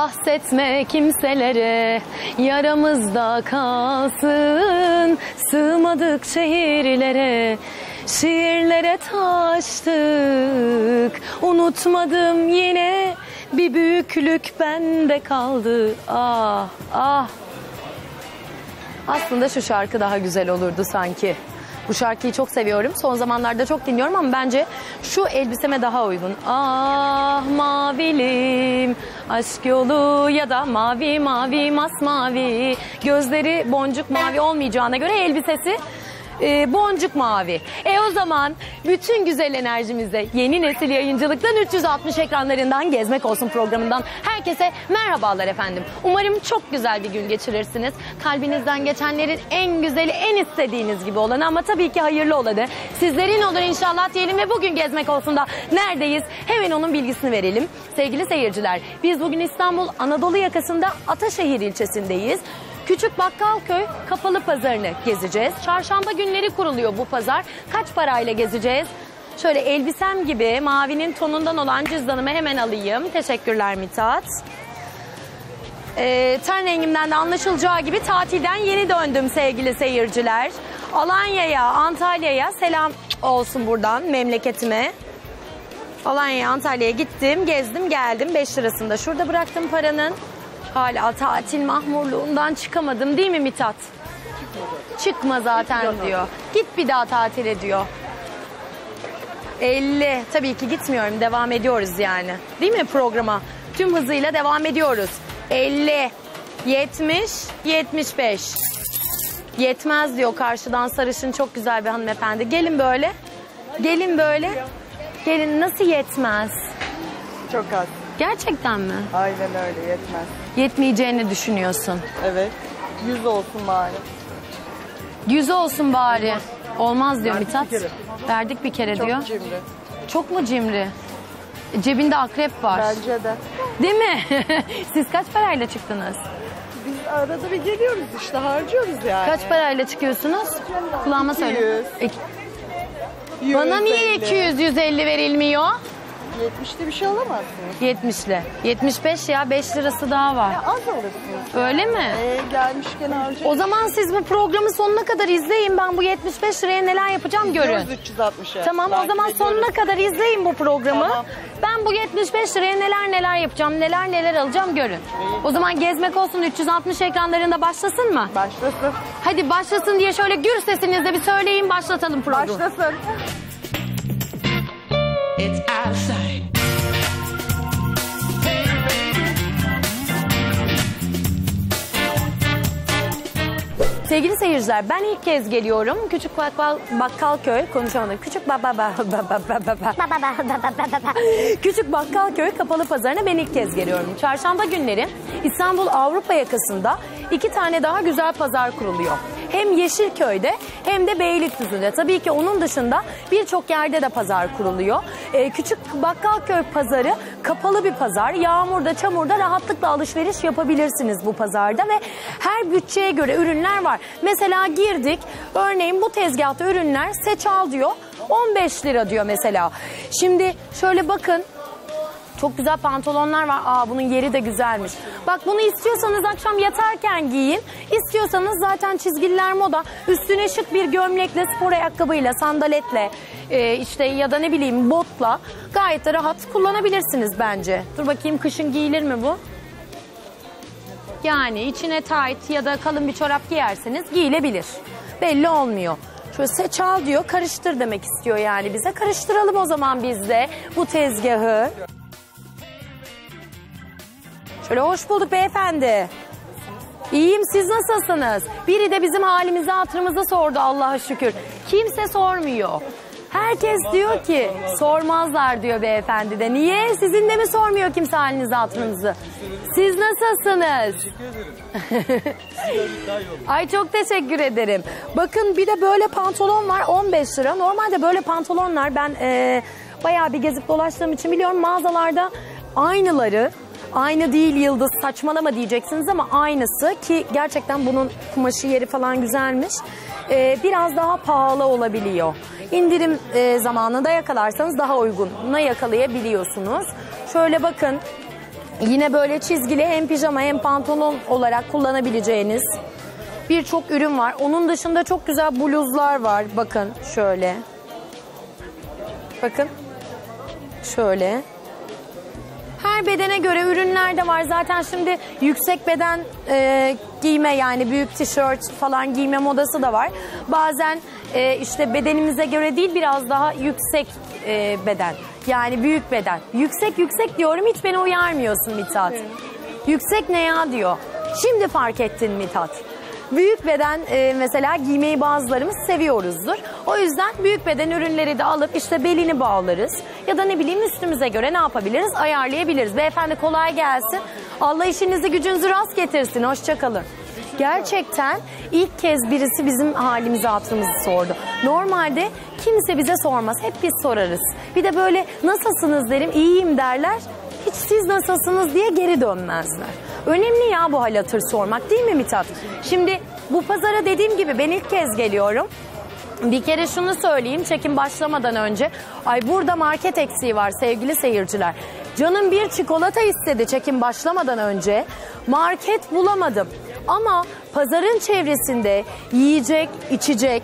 bahsetme kimselere, yaramızda kalsın. Sığmadık şehirlere, şiirlere taştık. Unutmadım yine, bir büyüklük bende kaldı. Ah ah. Aslında şu şarkı daha güzel olurdu sanki. Bu şarkıyı çok seviyorum. Son zamanlarda çok dinliyorum ama bence şu elbiseme daha uygun. Ah mavilim, aşk yolu ya da mavi mavi masmavi. Gözleri boncuk mavi olmayacağına göre elbisesi boncuk mavi. O zaman bütün güzel enerjimize yeni nesil yayıncılıktan 360 ekranlarından Gezmek Olsun programından herkese merhabalar efendim. Umarım çok güzel bir gün geçirirsiniz. Kalbinizden geçenlerin en güzeli, en istediğiniz gibi olanı ama tabii ki hayırlı olanı sizlerin olur inşallah diyelim ve bugün Gezmek Olsun'da neredeyiz? Hemen onun bilgisini verelim. Sevgili seyirciler, biz bugün İstanbul Anadolu yakasında Ataşehir ilçesindeyiz. Küçük Bakkalköy kapalı pazarını gezeceğiz. Çarşamba günleri kuruluyor bu pazar. Kaç parayla gezeceğiz? Şöyle elbisem gibi mavinin tonundan olan cüzdanımı hemen alayım. Teşekkürler Mithat. Ten rengimden de anlaşılacağı gibi tatilden yeni döndüm sevgili seyirciler. Alanya'ya, Antalya'ya selam olsun buradan memleketime. Alanya'ya, Antalya'ya gittim, gezdim, geldim. 5 lirasında şurada bıraktım paranın. Hala tatil mahmurluğundan çıkamadım değil mi Mithat? Çıkma zaten diyor. Git bir daha tatile diyor. 50. Tabii ki gitmiyorum. Devam ediyoruz yani. Değil mi programa? Tüm hızıyla devam ediyoruz. 50. 70. 75. Yetmez diyor karşıdan sarışın çok güzel bir hanımefendi. Gelin böyle. Gelin böyle. Gelin nasıl yetmez? Çok az. Gerçekten mi? Aynen öyle, yetmez. Yetmeyeceğini düşünüyorsun. Evet. 100 olsun bari. 100 olsun bari. Olmaz diyor Mithat. Bir kere. Verdik bir kere Çok diyor. cimri. Çok mu cimri? Cebinde akrep var. Bence de. Değil mi? Siz kaç parayla çıktınız? Biz arada bir geliyoruz işte, harcıyoruz yani. Kaç parayla çıkıyorsunuz? Kulağıma söyle. 100, Bana niye 50. 200-150 verilmiyor? 70'te bir şey alamazsınız. 70'le. 75 ya, 5 lirası daha var. Az alırsınız. Öyle mi? Gelmişken harcayın. O zaman siz bu programı sonuna kadar izleyin. Ben bu 75 liraya neler yapacağım görün. 360'a. Tamam, o zaman sonuna kadar izleyin bu programı. Tamam. Ben bu 75 liraya neler yapacağım, neler alacağım görün. O zaman Gezmek Olsun 360 ekranlarında başlasın mı? Başlasın. Hadi başlasın diye şöyle gür sesinizle bir söyleyin, başlatalım programı. Başlasın. It's outside. Sevgili seyirciler, ben ilk kez geliyorum. Küçük Bakkalköy, konuşamadım. Küçük Bakkalköy kapalı pazarına ben ilk kez geliyorum. Çarşamba günleri İstanbul Avrupa yakasında 2 tane daha güzel pazar kuruluyor. Hem Yeşilköy'de hem de Beylikdüzü'nde. Tabii ki onun dışında birçok yerde de pazar kuruluyor. Küçük Bakkalköy pazarı kapalı bir pazar. Yağmurda, çamurda rahatlıkla alışveriş yapabilirsiniz bu pazarda ve her bütçeye göre ürünler var. Mesela girdik, örneğin bu tezgahta ürünler seç al diyor, 15 lira diyor mesela. Şimdi şöyle bakın. Çok güzel pantolonlar var. Bunun yeri de güzelmiş. Bak bunu istiyorsanız akşam yatarken giyin. İstiyorsanız zaten çizgililer moda. Üstüne şık bir gömlekle, spor ayakkabıyla, sandaletle işte ya da ne bileyim botla gayet de rahat kullanabilirsiniz bence. Dur bakayım, kışın giyilir mi bu? Yani içine tight ya da kalın bir çorap giyerseniz giyilebilir. Belli olmuyor. Şöyle seç al diyor, karıştır demek istiyor yani bize. Karıştıralım o zaman biz de bu tezgahı. Şöyle hoş bulduk beyefendi. İyiyim, siz nasılsınız? Biri de bizim halimizi hatırımızı sordu Allah'a şükür. Kimse sormuyor. Herkes diyor ki sormazlar diyor beyefendi de. Niye? Sizin de mi sormuyor kimse halinizi hatırınızı? Siz nasılsınız? Ay çok teşekkür ederim. Bakın bir de böyle pantolon var 15 lira. Normalde böyle pantolonlar ben bayağı bir gezip dolaştığım için biliyorum mağazalarda aynıları. Aynı değil Yıldız, saçmalama diyeceksiniz ama aynısı ki gerçekten bunun kumaşı yeri falan güzelmiş. Biraz daha pahalı olabiliyor. İndirim zamanında yakalarsanız daha uyguna yakalayabiliyorsunuz. Şöyle bakın, Yine böyle çizgili hem pijama hem pantolon olarak kullanabileceğiniz birçok ürün var. Onun dışında çok güzel bluzlar var. Bakın şöyle. Bakın. Şöyle. Her bedene göre ürünler de var. Zaten şimdi yüksek beden giyme, yani büyük tişört falan giyme modası da var. Bazen işte bedenimize göre değil, biraz daha yüksek beden. Yani büyük beden. Yüksek diyorum, hiç beni uyarmıyorsun Mithat. Yüksek ne ya diyor. Şimdi fark ettin Mithat. Büyük beden mesela giymeyi bazılarımız seviyoruzdur. O yüzden büyük beden ürünleri de alıp işte belini bağlarız. Ya da ne bileyim üstümüze göre ne yapabiliriz? Ayarlayabiliriz. Beyefendi kolay gelsin. Allah işinizi gücünüzü rast getirsin. Hoşça kalın. Gerçekten ilk kez birisi bizim halimizi hatırımızı sordu. Normalde kimse bize sormaz. Hep biz sorarız. Bir de böyle nasılsınız derim, iyiyim derler. Hiç siz nasılsınız diye geri dönmezler. Önemli ya bu hal hatır sormak, değil mi Mithat? Şimdi bu pazara dediğim gibi ben ilk kez geliyorum. Bir kere şunu söyleyeyim çekim başlamadan önce. Ay burada market eksiği var sevgili seyirciler. Canım bir çikolata istedi çekim başlamadan önce. Market bulamadım. Ama pazarın çevresinde yiyecek, içecek,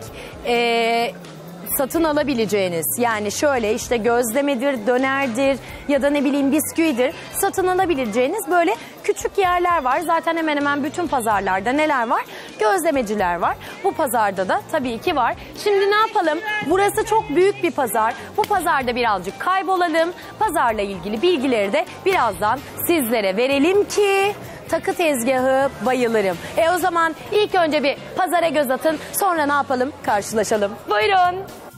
satın alabileceğiniz, yani şöyle işte gözlemedir, dönerdir ya da ne bileyim bisküvidir, satın alabileceğiniz böyle küçük yerler var. Zaten hemen hemen bütün pazarlarda neler var? Gözlemeciler var. Bu pazarda da tabii ki var. Şimdi ne yapalım? Burası çok büyük bir pazar. Bu pazarda birazcık kaybolalım. Pazarla ilgili bilgileri de birazdan sizlere verelim ki takı tezgahı bayılırım. O zaman ilk önce bir pazara göz atın, sonra ne yapalım? Karşılaşalım. Buyurun.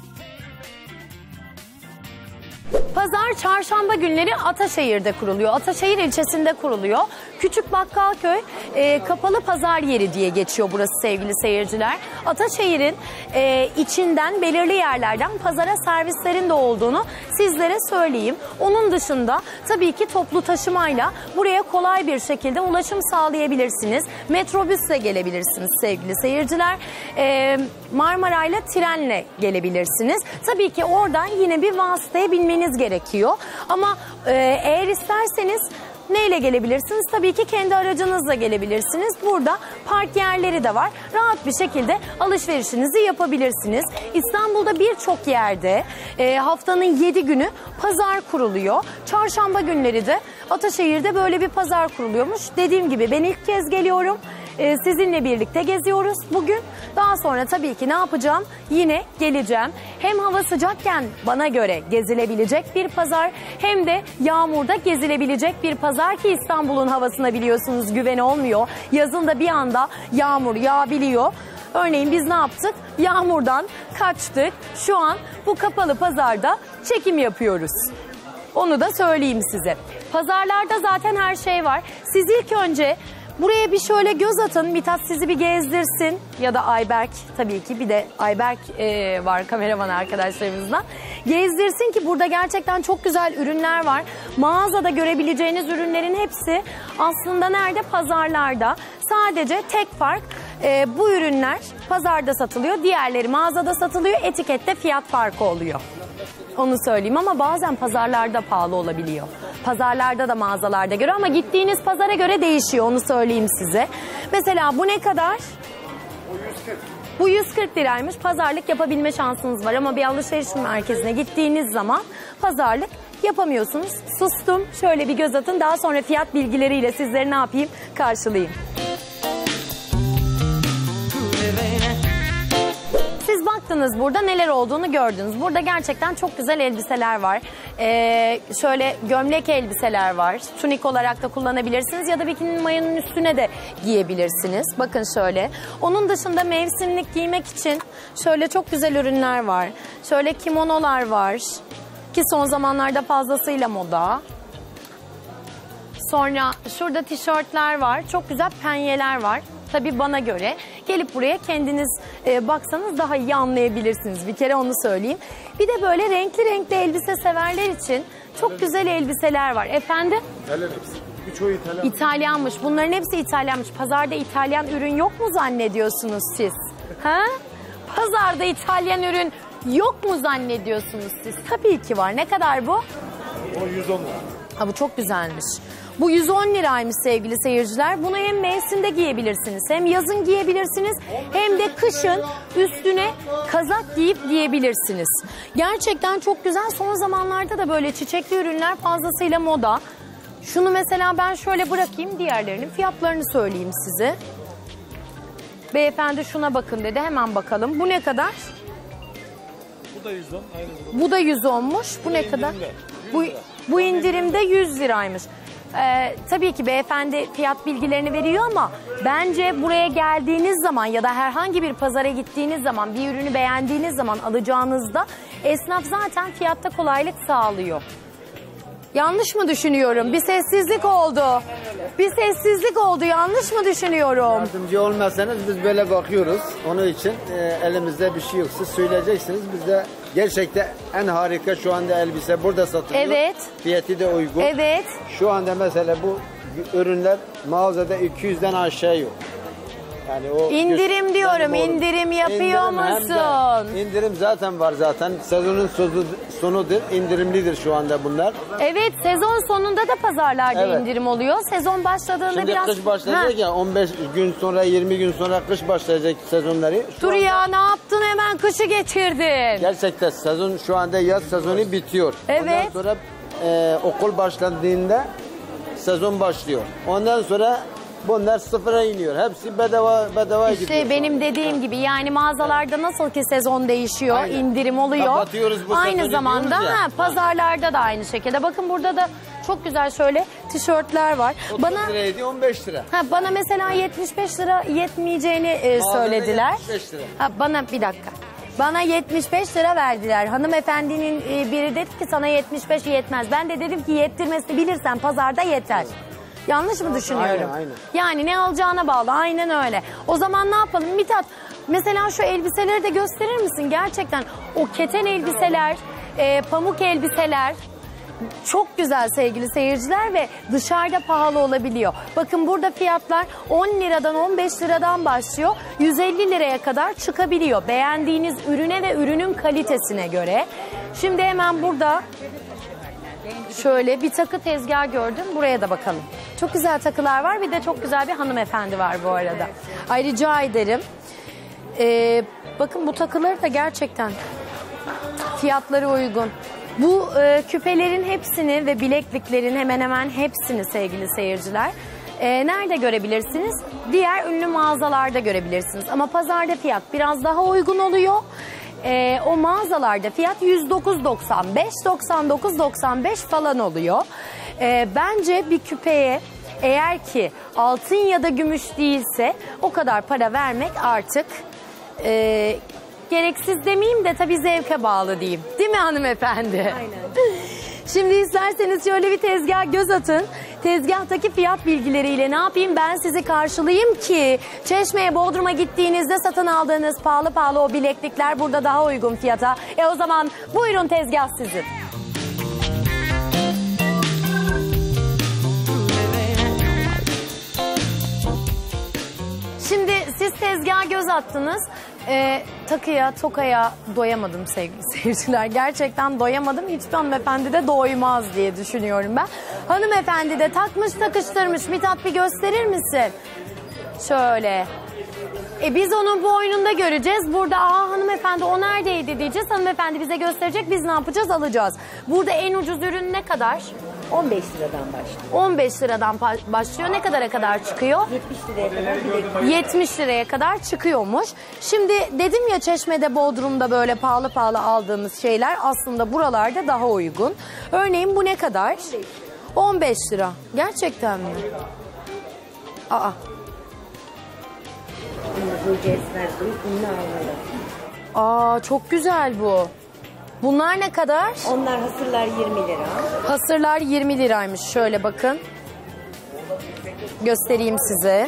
Pazar çarşamba günleri Ataşehir'de kuruluyor. Ataşehir ilçesinde kuruluyor. Küçük Bakkalköy kapalı pazar yeri diye geçiyor burası sevgili seyirciler. Ataşehir'in içinden belirli yerlerden pazara servislerin de olduğunu sizlere söyleyeyim. Onun dışında tabii ki toplu taşımayla buraya kolay bir şekilde ulaşım sağlayabilirsiniz. Metrobüsle gelebilirsiniz sevgili seyirciler. Marmaray'la, trenle gelebilirsiniz. Tabii ki oradan yine bir vasıtaya binmeniz gerekiyor. Ama eğer isterseniz neyle gelebilirsiniz? Tabii ki kendi aracınızla gelebilirsiniz. Burada park yerleri de var. Rahat bir şekilde alışverişinizi yapabilirsiniz. İstanbul'da birçok yerde haftanın 7 günü pazar kuruluyor. Çarşamba günleri de Ataşehir'de böyle bir pazar kuruluyormuş. Dediğim gibi ben ilk kez geliyorum. Sizinle birlikte geziyoruz bugün. Daha sonra tabii ki ne yapacağım? Yine geleceğim. Hem hava sıcakken bana göre gezilebilecek bir pazar, hem de yağmurda gezilebilecek bir pazar ki İstanbul'un havasına biliyorsunuz güven olmuyor. Yazın da bir anda yağmur yağabiliyor. Örneğin biz ne yaptık? Yağmurdan kaçtık. Şu an bu kapalı pazarda çekim yapıyoruz. Onu da söyleyeyim size. Pazarlarda zaten her şey var. Siz ilk önce buraya bir şöyle göz atın. Mithat sizi bir gezdirsin. Ya da Ayberk, tabii ki bir de Ayberk var kameraman arkadaşlarımızdan. Gezdirsin ki burada gerçekten çok güzel ürünler var. Mağazada görebileceğiniz ürünlerin hepsi aslında nerede? Pazarlarda. Sadece tek fark bu ürünler pazarda satılıyor. Diğerleri mağazada satılıyor. Etikette fiyat farkı oluyor. Onu söyleyeyim ama bazen pazarlarda pahalı olabiliyor. Pazarlarda da mağazalarda göre, ama gittiğiniz pazara göre değişiyor, onu söyleyeyim size. Mesela bu ne kadar? Bu 140 liraymış. Pazarlık yapabilme şansınız var ama bir alışveriş merkezine gittiğiniz zaman pazarlık yapamıyorsunuz. Sustum. Şöyle bir göz atın. Daha sonra fiyat bilgileriyle sizleri ne yapayım? Karşılayayım. Siz baktınız, burada neler olduğunu gördünüz. Burada gerçekten çok güzel elbiseler var. Şöyle gömlek elbiseler var. Tunik olarak da kullanabilirsiniz ya da bikini mayonun üstüne de giyebilirsiniz. Bakın şöyle. Onun dışında mevsimlik giymek için şöyle çok güzel ürünler var. Şöyle kimonolar var ki son zamanlarda fazlasıyla moda. Sonra şurada tişörtler var. Çok güzel penyeler var. Tabii bana göre. Gelip buraya kendiniz baksanız daha iyi anlayabilirsiniz. Bir kere onu söyleyeyim. Bir de böyle renkli renkli elbise severler için çok güzel elbiseler var. Efendim? İtalyan hepsi. Birçoğu İtalyan. İtalyanmış. Bunların hepsi İtalyanmış. Pazarda İtalyan ürün yok mu zannediyorsunuz siz? Ha? Pazarda İtalyan ürün yok mu zannediyorsunuz siz? Tabii ki var. Ne kadar bu? O 110 lira. Ha, bu çok güzelmiş. Bu 110 liraymış sevgili seyirciler. Bunu hem mevsimde giyebilirsiniz, hem yazın giyebilirsiniz, hem de kışın üstüne kazak giyip giyebilirsiniz. Gerçekten çok güzel. Son zamanlarda da böyle çiçekli ürünler fazlasıyla moda. Şunu mesela ben şöyle bırakayım, diğerlerinin fiyatlarını söyleyeyim size. Beyefendi şuna bakın dedi, hemen bakalım. Bu ne kadar? Bu da 110. Aynı durum. Bu da 110'muş. Bu ne kadar? Bu indirimde 100 liraymış. Tabii ki beyefendi fiyat bilgilerini veriyor ama bence buraya geldiğiniz zaman ya da herhangi bir pazara gittiğiniz zaman, bir ürünü beğendiğiniz zaman alacağınızda esnaf zaten fiyatta kolaylık sağlıyor. Yanlış mı düşünüyorum? Bir sessizlik oldu. Bir sessizlik oldu. Yanlış mı düşünüyorum? Yardımcı olmasanız biz böyle bakıyoruz. Onun için elimizde bir şey yok. Siz söyleyeceksiniz. Biz de gerçekten en harika şu anda elbise burada satılıyor. Evet. Fiyatı da uygun. Evet. Şu anda mesela bu ürünler mağazada 200'den aşağı yok. Yani o İndirim diyorum. Yani İndirim yapıyor İndirim hem de- musun? İndirim zaten var zaten. Sezonun sonudur. İndirimlidir şu anda bunlar. Evet, sezon sonunda da pazarlarda Evet. indirim oluyor. Sezon başladığında Şimdi biraz... kış başlayacak Ha. ya 15 gün sonra 20 gün sonra kış başlayacak sezonları. Şu Dur anda- ya, ne yaptın, hemen kışı getirdin. Gerçekten sezon şu anda yaz sezonu bitiyor. Evet. Ondan sonra okul başladığında sezon başlıyor. Ondan sonra bunlar sıfıra iniyor. Hepsi bedava gidiyor. İşte benim dediğim gibi, yani mağazalarda nasıl ki sezon değişiyor, Aynen. indirim oluyor. Kapatıyoruz bu Aynı sezonu zamanda diyoruz ya. pazarlarda da aynı şekilde. Bakın burada da çok güzel şöyle tişörtler var. 30 liraydı 15 lira. Bana mesela 75 lira yetmeyeceğini Mağazada söylediler. 75 lira. Bana bir dakika. Bana 75 lira verdiler. Hanımefendinin biri dedi ki sana 75 yetmez. Ben de dedim ki yettirmesini bilirsen pazarda yeter. Yanlış mı düşünüyorum? Aynen. Yani ne alacağına bağlı. Aynen öyle. O zaman ne yapalım Mithat? Mesela şu elbiseleri de gösterir misin? Gerçekten o keten elbiseler, pamuk elbiseler çok güzel sevgili seyirciler ve dışarıda pahalı olabiliyor. Bakın burada fiyatlar 10 liradan 15 liradan başlıyor. 150 liraya kadar çıkabiliyor. Beğendiğiniz ürüne ve ürünün kalitesine göre. Şimdi hemen burada şöyle bir takı tezgah gördüm. Buraya da bakalım. Çok güzel takılar var. Bir de çok güzel bir hanımefendi var bu arada. Ay, rica ederim. Bakın bu takıları da gerçekten fiyatları uygun. Bu küpelerin hepsini ve bilekliklerin hemen hemen hepsini sevgili seyirciler nerede görebilirsiniz? Diğer ünlü mağazalarda görebilirsiniz. Ama pazarda fiyat biraz daha uygun oluyor. O mağazalarda fiyat 109.95, 99.95 falan oluyor. Bence bir küpeye eğer ki altın ya da gümüş değilse o kadar para vermek artık gereksiz demeyeyim de tabii zevke bağlı diyeyim. Değil mi hanımefendi? Aynen. Şimdi isterseniz şöyle bir tezgah göz atın. Tezgahtaki fiyat bilgileriyle ne yapayım, ben sizi karşılayayım ki Çeşme'ye, Bodrum'a gittiğinizde satın aldığınız pahalı o bileklikler burada daha uygun fiyata. O zaman buyurun, tezgah sizin. Şimdi siz tezgaha göz attınız. Takıya, tokaya doyamadım sevgili seyirciler. Gerçekten doyamadım. Hiçbir hanımefendi de doymaz diye düşünüyorum ben. Hanımefendi de takmış takıştırmış. Mithat, bir gösterir misin? Şöyle. Biz onun boynunda göreceğiz. Burada hanımefendi o neredeydi diyeceğiz. Hanımefendi bize gösterecek. Biz ne yapacağız? Alacağız. Burada en ucuz ürün ne kadar? 15 liradan başlıyor. 15 liradan başlıyor. Ne kadara kadar çıkıyor? 70 liraya kadar bileklik. 70 liraya kadar çıkıyormuş. Şimdi dedim ya, Çeşme'de, Bodrum'da böyle pahalı aldığımız şeyler aslında buralarda daha uygun. Örneğin bu ne kadar? 15 lira. Gerçekten mi? Bu cesver ünlü almalı. Çok güzel bu. Bunlar ne kadar? Onlar hasırlar 20 lira. Hasırlar 20 liraymış. Şöyle bakın. Göstereyim size.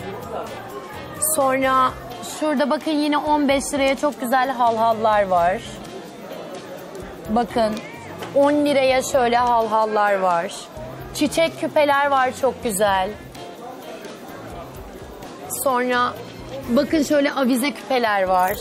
Sonra şurada bakın, yine 15 liraya çok güzel halhallar var. Bakın 10 liraya şöyle halhallar var. Çiçek küpeler var çok güzel. Sonra bakın şöyle avize küpeler var.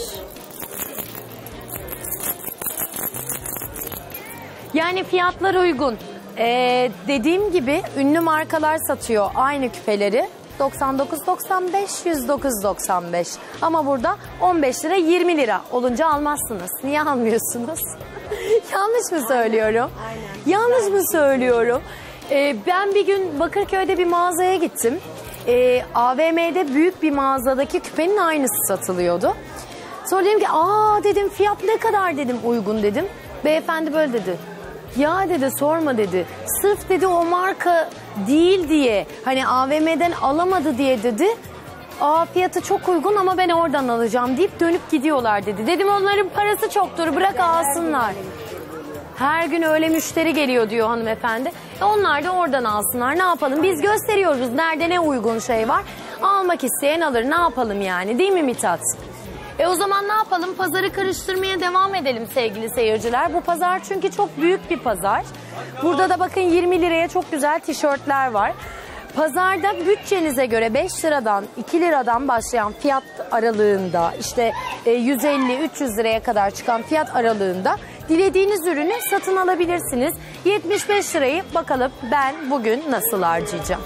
Yani fiyatlar uygun. Dediğim gibi ünlü markalar satıyor aynı küpeleri. 99.95, 109.95. Ama burada 15 lira 20 lira olunca almazsınız. Niye almıyorsunuz? Yanlış mı söylüyorum? Yanlış mı söylüyorum? Ben bir gün Bakırköy'de bir mağazaya gittim. AVM'de büyük bir mağazadaki küpenin aynısı satılıyordu. Sonra dedim ki dedim fiyat ne kadar dedim, uygun dedim. Beyefendi böyle dedi. Ya dedi sorma dedi. Sırf dedi o marka değil diye, hani AVM'den alamadı diye dedi. Fiyatı çok uygun ama ben oradan alacağım deyip dönüp gidiyorlar dedi. Dedim onların parası çoktur, bırak alsınlar. Her gün öyle müşteri geliyor diyor hanımefendi. Onlar da oradan alsınlar. Ne yapalım? Biz gösteriyoruz nerede ne uygun şey var. Almak isteyen alır. Ne yapalım yani? Değil mi Mithat? O zaman ne yapalım? Pazarı karıştırmaya devam edelim sevgili seyirciler. Bu pazar çünkü çok büyük bir pazar. Burada da bakın 20 liraya çok güzel tişörtler var. Pazarda bütçenize göre 5 liradan 2 liradan başlayan fiyat aralığında, işte 150-300 liraya kadar çıkan fiyat aralığında dilediğiniz ürünü satın alabilirsiniz. 75 lirayı bakalım ben bugün nasıl harcayacağım.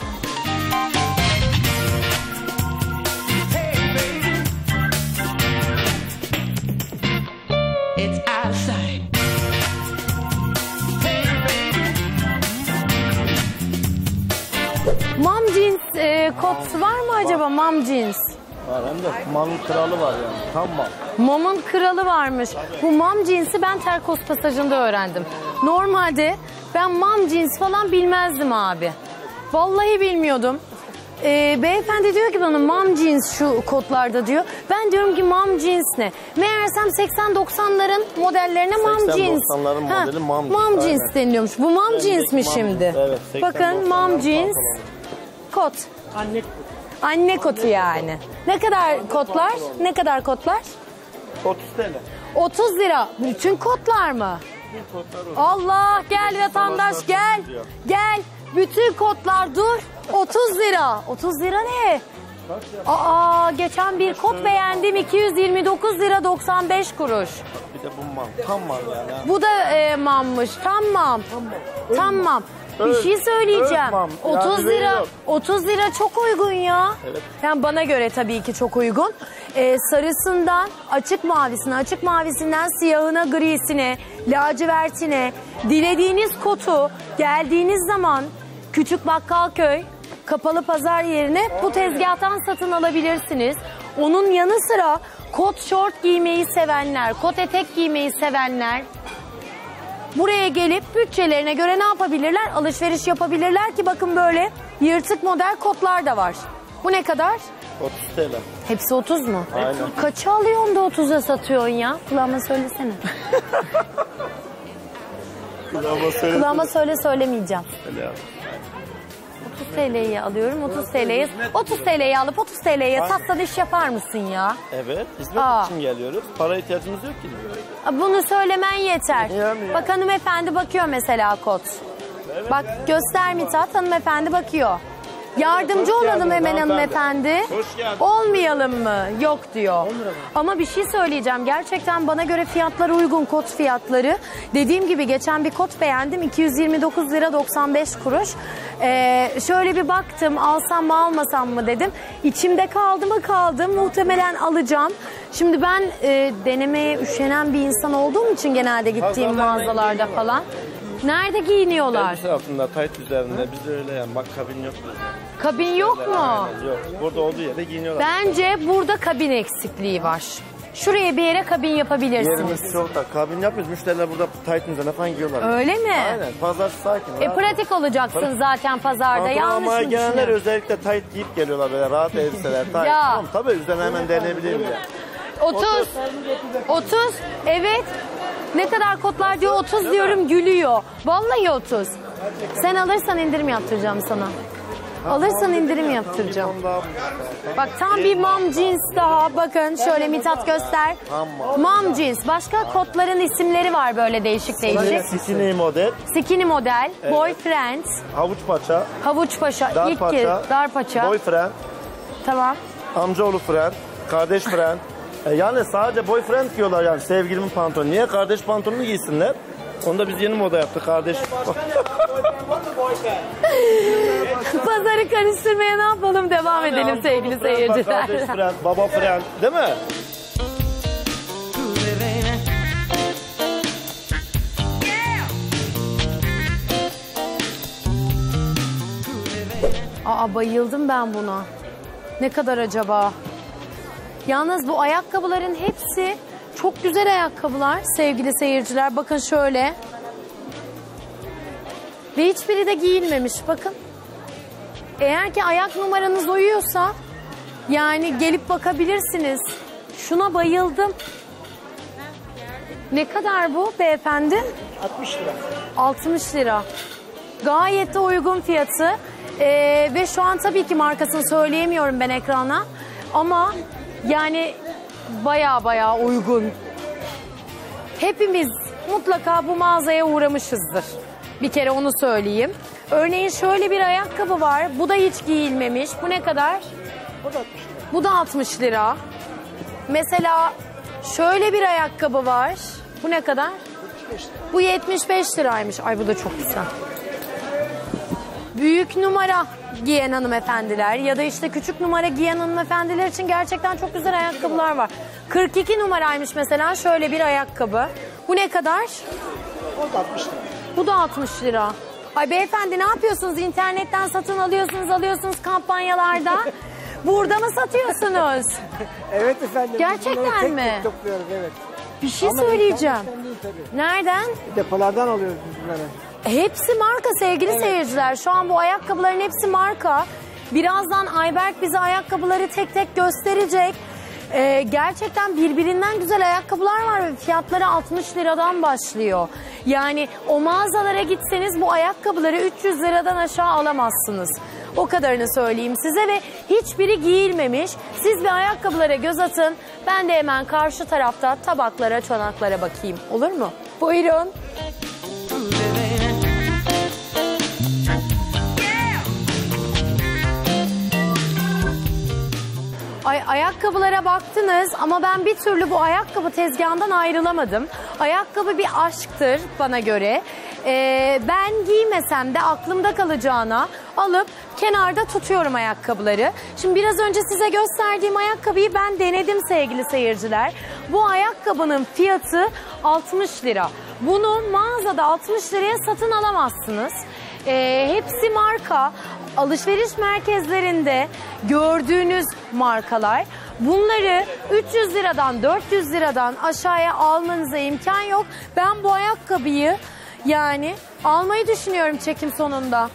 Mom jeans kot var mı acaba, mom jeans? Var, hem de Mom'un kralı var yani. Tam Mom. Mom'un kralı varmış. Bu mom jeans'i ben Terkos Pasajı'nda öğrendim. Normalde ben mom jeans falan bilmezdim abi. Vallahi bilmiyordum. Beyefendi diyor ki bana mom jeans şu kotlarda diyor. Ben diyorum ki mom jeans ne? Meğersem 80-90'ların modellerine mom jeans. 80-90'ların modeli mom jeans. Mom jeans deniliyormuş. Bu mom jeans mi şimdi? Evet, bakın mom jeans kot. Anne. Anne kotu yani. Ne kadar kotlar? Ne kadar kotlar? 30 TL. 30 lira. Bütün kotlar mı? Allah, gel vatandaş gel. Gel. Bütün kotlar dur. 30 lira. 30 lira ne? Geçen bir kot beğendim, 229 lira 95 kuruş. Bir de bu Mom. Tam Mom yani. Bu da mammış. Tamam. Tamam. Bir şey söyleyeceğim. 30 lira. 30 lira çok uygun ya. Evet. Yani bana göre tabii ki çok uygun. Sarısından açık mavisinden siyahına, grisine, lacivertine, dilediğiniz kotu geldiğiniz zaman Küçük Bakkalköy kapalı pazar yerine bu tezgahtan satın alabilirsiniz. Onun yanı sıra kot şort giymeyi sevenler, kot etek giymeyi sevenler buraya gelip bütçelerine göre ne yapabilirler? Alışveriş yapabilirler ki bakın böyle yırtık model kotlar da var. Bu ne kadar? 30 TL. Hepsi 30 mu? Aynen. Kaça alıyorsun da 30'a satıyorsun ya? Kulağıma söylesene. Kulağıma söyle, söylemeyeceğim. Öyle abi. 30 TL'yi alıyorum, 30 TL'yi alıp 30 TL'ye satsan iş yapar mısın ya? Evet, hizmet için geliyoruz. Para ihtiyacımız yok ki. Bunu söylemen yeter. Yani. Bak hanımefendi bakıyor mesela kot. Evet. Bak göster Mithat, hanımefendi bakıyor. Yardımcı olalım hemen hanımefendi. Hoş geldin. Olmayalım mı? Yok diyor. Ama bir şey söyleyeceğim. Gerçekten bana göre fiyatlar uygun, kot fiyatları. Dediğim gibi geçen bir kot beğendim. 229 lira 95 kuruş. Şöyle bir baktım, alsam mı almasam mı dedim. İçimde kaldı mı kaldı. Muhtemelen alacağım. Şimdi ben denemeye üşenen bir insan olduğum için genelde gittiğim mağazalarda falan. Nerede giyiniyorlar? Elbise altında, tayt üzerinde. Bizde öyle yani. Bak kabin yok. Kabin yok mu? Aynen, yok. Burada olduğu yerde giyiniyorlar. Bence burada kabin eksikliği var. Şuraya bir yere kabin yapabilirsiniz. Yerimiz çok da. Kabin yapıyoruz. Müşteriler burada tayt üzerine falan giyiyorlar. Öyle mi? Aynen. Pazar sakin. Pratik olacaksın zaten pazarda. Yanlış mı gelenler düşünüyorum? özellikle tayt giyip geliyorlar böyle rahat elbiseler. Tayt. Ya. Tamam, tabii üzerine hemen deneyebilirim ya. 30. Evet. Ne kadar kotlar diyor, 30 diyorum, gülüyor. Vallahi 30. Sen alırsan indirim yaptıracağım sana. Alırsan indirim yaptıracağım. Bak tam bir mom jeans daha. Bakın şöyle Mithat göster. Mom jeans. Başka kotların isimleri var böyle değişik değişik. Skinny model. Skinny model, boyfriend, Havuç paça. havuç paşa, Dar ilk paça. kez, dar paça. Boyfriend. Tamam. Amcaoğlu friend. Kardeş friend. Yani sadece boyfriend giyiyorlar yani sevgilimin pantolonu. Niye kardeş pantolonunu giysinler? Onu da biz yeni moda yaptık kardeş. Pazarı karıştırmaya ne yapalım? Devam edelim sevgili seyirciler. Kardeş fren, baba fren, değil mi? Aa, bayıldım ben buna. Ne kadar acaba? Yalnız bu ayakkabıların hepsi çok güzel ayakkabılar sevgili seyirciler. Bakın şöyle. Ve hiçbiri de giyilmemiş. Bakın. Eğer ki ayak numaranız uyuyorsa yani gelip bakabilirsiniz. Şuna bayıldım. Ne kadar bu beyefendi? 60 lira. 60 lira. Gayet de uygun fiyatı. Ve şu an tabii ki markasını söyleyemiyorum ben ekrana. Ama yani baya uygun. Hepimiz mutlaka bu mağazaya uğramışızdır. Bir kere onu söyleyeyim. Örneğin şöyle bir ayakkabı var. Bu da hiç giyilmemiş. Bu ne kadar? O da 60 lira. Bu da 60 lira. Mesela şöyle bir ayakkabı var. Bu ne kadar? 75 lira. Bu 75 liraymış. Ay bu da çok güzel. Büyük numara giyen hanımefendiler ya da işte küçük numara giyen hanımefendiler için gerçekten çok güzel ayakkabılar var. 42 numaraymış mesela şöyle bir ayakkabı. Bu ne kadar? O da 60 lira. Bu da 60 lira. Ay beyefendi ne yapıyorsunuz? İnternetten satın alıyorsunuz kampanyalarda. Burada mı satıyorsunuz? Evet efendim. Gerçekten bunları tek mi? tek topluyoruz, evet. Bir şey Ama söyleyeceğim. internetten değil tabii. Nereden? Depolardan alıyoruz biz bunları. Hepsi marka sevgili seyirciler. Şu an bu ayakkabıların hepsi marka. Birazdan Ayberk bize ayakkabıları tek tek gösterecek. Gerçekten birbirinden güzel ayakkabılar var ve fiyatları 60 liradan başlıyor. Yani o mağazalara gitseniz bu ayakkabıları 300 liradan aşağı alamazsınız. O kadarını söyleyeyim size ve hiçbiri giyilmemiş. Siz bir ayakkabılara göz atın. Ben de hemen karşı tarafta tabaklara, çanaklara bakayım. Olur mu? Buyurun. Ayakkabılara baktınız ama ben bir türlü bu ayakkabı tezgahından ayrılamadım. Ayakkabı bir aşktır bana göre. Ben giymesem de aklımda kalacağına alıp kenarda tutuyorum ayakkabıları. Şimdi biraz önce size gösterdiğim ayakkabıyı ben denedim sevgili seyirciler. Bu ayakkabının fiyatı 60 lira. Bunu mağazada 60 liraya satın alamazsınız. Hepsi marka. Alışveriş merkezlerinde gördüğünüz markalar. Bunları 300 liradan 400 liradan aşağıya almanıza imkan yok. Ben bu ayakkabıyı yani almayı düşünüyorum çekim sonunda.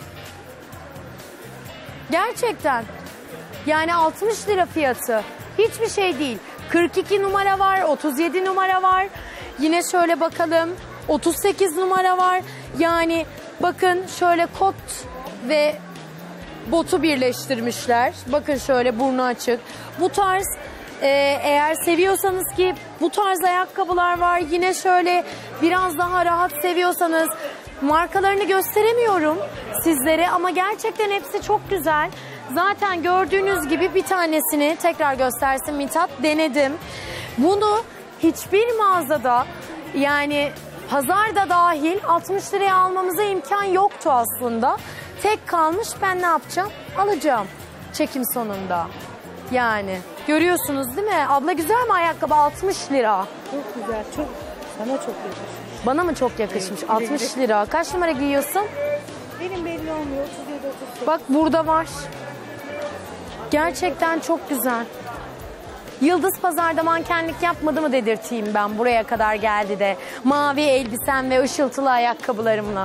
Gerçekten. Yani 60 lira fiyatı. Hiçbir şey değil. 42 numara var, 37 numara var. Yine şöyle bakalım. 38 numara var. Yani bakın şöyle kot ve botu birleştirmişler. Bakın şöyle burnu açık. Bu tarz eğer seviyorsanız ki bu tarz ayakkabılar var. Yine şöyle biraz daha rahat seviyorsanız markalarını gösteremiyorum sizlere ama gerçekten hepsi çok güzel. Zaten gördüğünüz gibi bir tanesini tekrar göstersin Mithat denedim. Bunu hiçbir mağazada yani pazarda dahil 60 liraya almamıza imkan yoktu aslında. Tek kalmış ben ne yapacağım? Alacağım çekim sonunda. Yani görüyorsunuz değil mi? Abla güzel mi ayakkabı? 60 lira. Çok güzel, çok. Sana çok yakışmış. Bana mı çok yakışmış? 60 lira. Kaç numara giyiyorsun? Benim belli olmuyor. 37, 38. Bak burada var. Gerçekten çok güzel. Yıldız Pazar'da mankenlik yapmadı mı dedirteyim ben buraya kadar geldi de. Mavi elbisem ve ışıltılı ayakkabılarımla.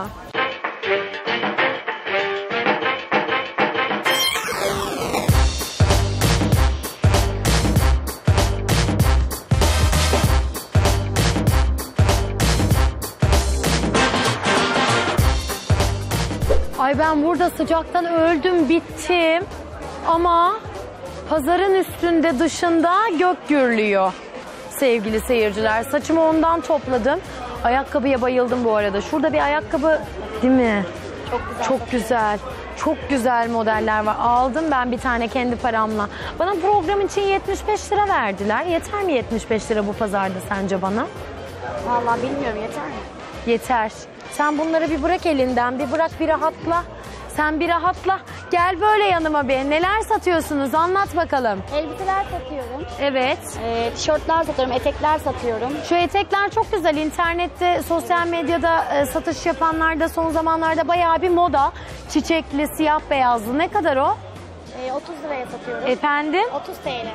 Ay ben burada sıcaktan öldüm, bittim. Ama pazarın üstünde dışında gök gürlüyor sevgili seyirciler. Saçımı ondan topladım. Ayakkabıya bayıldım bu arada. Şurada bir ayakkabı değil mi? Çok güzel. Çok güzel. Çok güzel modeller var. Aldım ben bir tane kendi paramla. Bana program için 75 lira verdiler. Yeter mi 75 lira bu pazarda sence bana? Vallahi bilmiyorum, yeter mi? Yeter. Sen bunları bir bırak elinden, bir bırak, bir rahatla. Sen bir rahatla. Gel böyle yanıma bir. Neler satıyorsunuz? Anlat bakalım. Elbiseler satıyorum. Evet. Tişörtler satıyorum, etekler satıyorum. Şu etekler çok güzel. İnternette, sosyal medyada satış yapanlar da son zamanlarda bayağı bir moda. Çiçekli, siyah beyazlı. Ne kadar o? 30 liraya satıyorum. Efendim? 30 TL.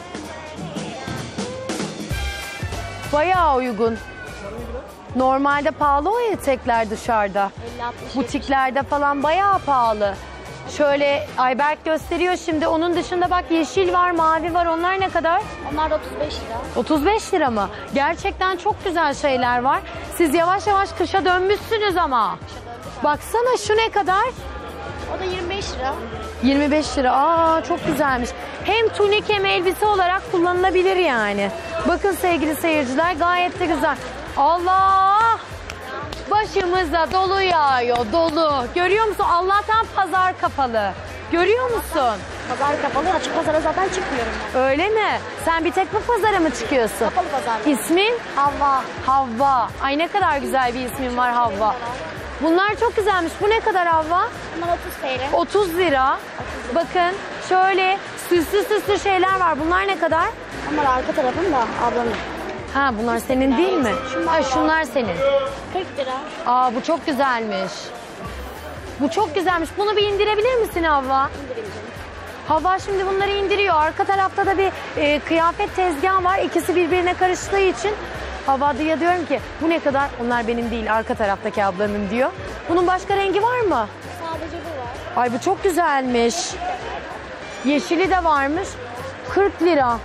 Bayağı uygun. Normalde pahalı o etekler dışarıda. 50-60. Butiklerde falan bayağı pahalı. Şöyle Ayberk gösteriyor şimdi. Onun dışında bak yeşil var, mavi var. Onlar ne kadar? Onlar da 35 lira. 35 lira mı? Gerçekten çok güzel şeyler var. Siz yavaş yavaş kışa dönmüşsünüz ama. Baksana şu ne kadar? O da 25 lira. 25 lira. Aa çok güzelmiş. Hem tunik hem elbise olarak kullanılabilir yani. Bakın sevgili seyirciler gayet de güzel. Allah! Başımıza dolu yağıyor, dolu. Görüyor musun? Allah'tan pazar kapalı. Görüyor musun? Pazar kapalı, açık pazara zaten çıkmıyorum ben. Öyle mi? Sen bir tek bu pazara mı çıkıyorsun? Kapalı pazar. İsmin? Havva. Havva. Ay ne kadar güzel bir ismin var Havva. Bunlar çok güzelmiş. Bu ne kadar Havva? Bunlar 30 TL. 30 lira. Bakın şöyle süslü süslü şeyler var. Bunlar ne kadar? Onlar arka tarafım da ablamın. Ha bunlar senin değil mi? Ha şunlar senin. 40 lira. Aa bu çok güzelmiş. Bu çok güzelmiş. Bunu bir indirebilir misin Havva? İndireyim canım. Havva şimdi bunları indiriyor. Arka tarafta da bir kıyafet tezgahı var. İkisi birbirine karıştığı için Havva'ya diyorum ki bu ne kadar? Onlar benim değil, arka taraftaki ablanın diyor. Bunun başka rengi var mı? Sadece bu var. Ay bu çok güzelmiş. Yeşili de varmış. 40 lira.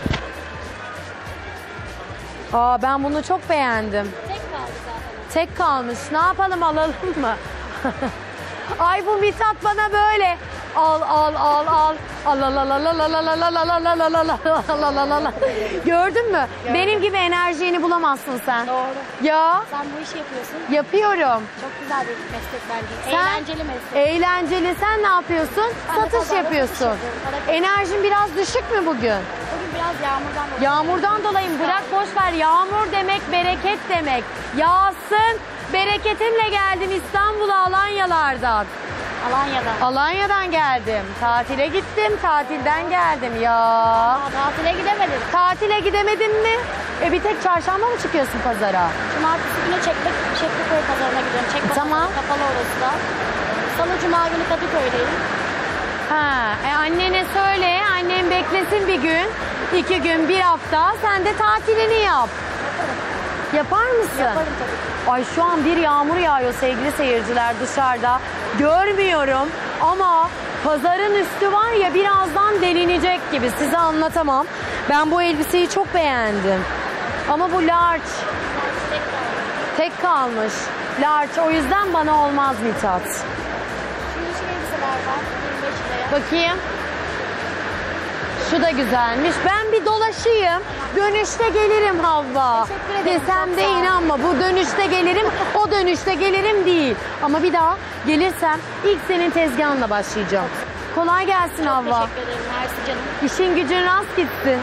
Aa ben bunu çok beğendim. Tek kaldı zaten. Tek kalmış. Ne yapalım alalım mı? Ay bu Mithat bana böyle. Al al al al. Al al al al al al al al al al al al al al al. Gördün mü? Benim gibi enerjiğini bulamazsın sen. Doğru. Ya Sen bu işi yapıyorsun. yapıyorum. Çok güzel bir meslek bence. Sen- Eğlenceli meslek. Eğlenceli. Sen ne yapıyorsun? Ben de Satış pazarda yapıyorsun. satış yapıyorum. Enerjin biraz düşük mü bugün? Bugün biraz yağmurdan dolayı. Yağmurdan dolayı mı? Bırak boş ver. Yağmur demek bereket demek. Yağsın. Bereketimle geldim İstanbul'a Alanyalardan. Alanya'da. Alanya'dan geldim. Tatile gittim. Tatilden geldim ya. Aa, tatile gidemedim. Tatile gidemedin mi? Bir tek çarşamba mı çıkıyorsun pazara? Cumartesi günü Çekmeköy pazarına gidiyorum. Çekmeköy Tamam. kapalı orası da. Salı cuma günü Kadıköy'deyim. Ha, annene söyle. Annem beklesin bir gün, 2 gün, 1 hafta. Sen de tatilini yap. Yapar mısın? Yaparım tabii ki. Ay şu an bir yağmur yağıyor sevgili seyirciler dışarıda. Görmüyorum ama pazarın üstü var ya birazdan delinecek gibi. Size anlatamam. Ben bu elbiseyi çok beğendim. Ama bu large. Tek kalmış. Large. O yüzden bana olmaz Mithat. Şu yeşil elbiseler var. 25 liraya. Bakayım. Şu da güzelmiş. Ben bir dolaşayım. Dönüşte gelirim Havva. Teşekkür ederim, Desem çok de sağ ol. inanma. Bu dönüşte gelirim, o dönüşte gelirim değil. Ama bir daha gelirsem ilk senin tezgahınla başlayacağım. Kolay gelsin Havva. Teşekkür ederim. Mersi canım. İşin gücün rast gitsin.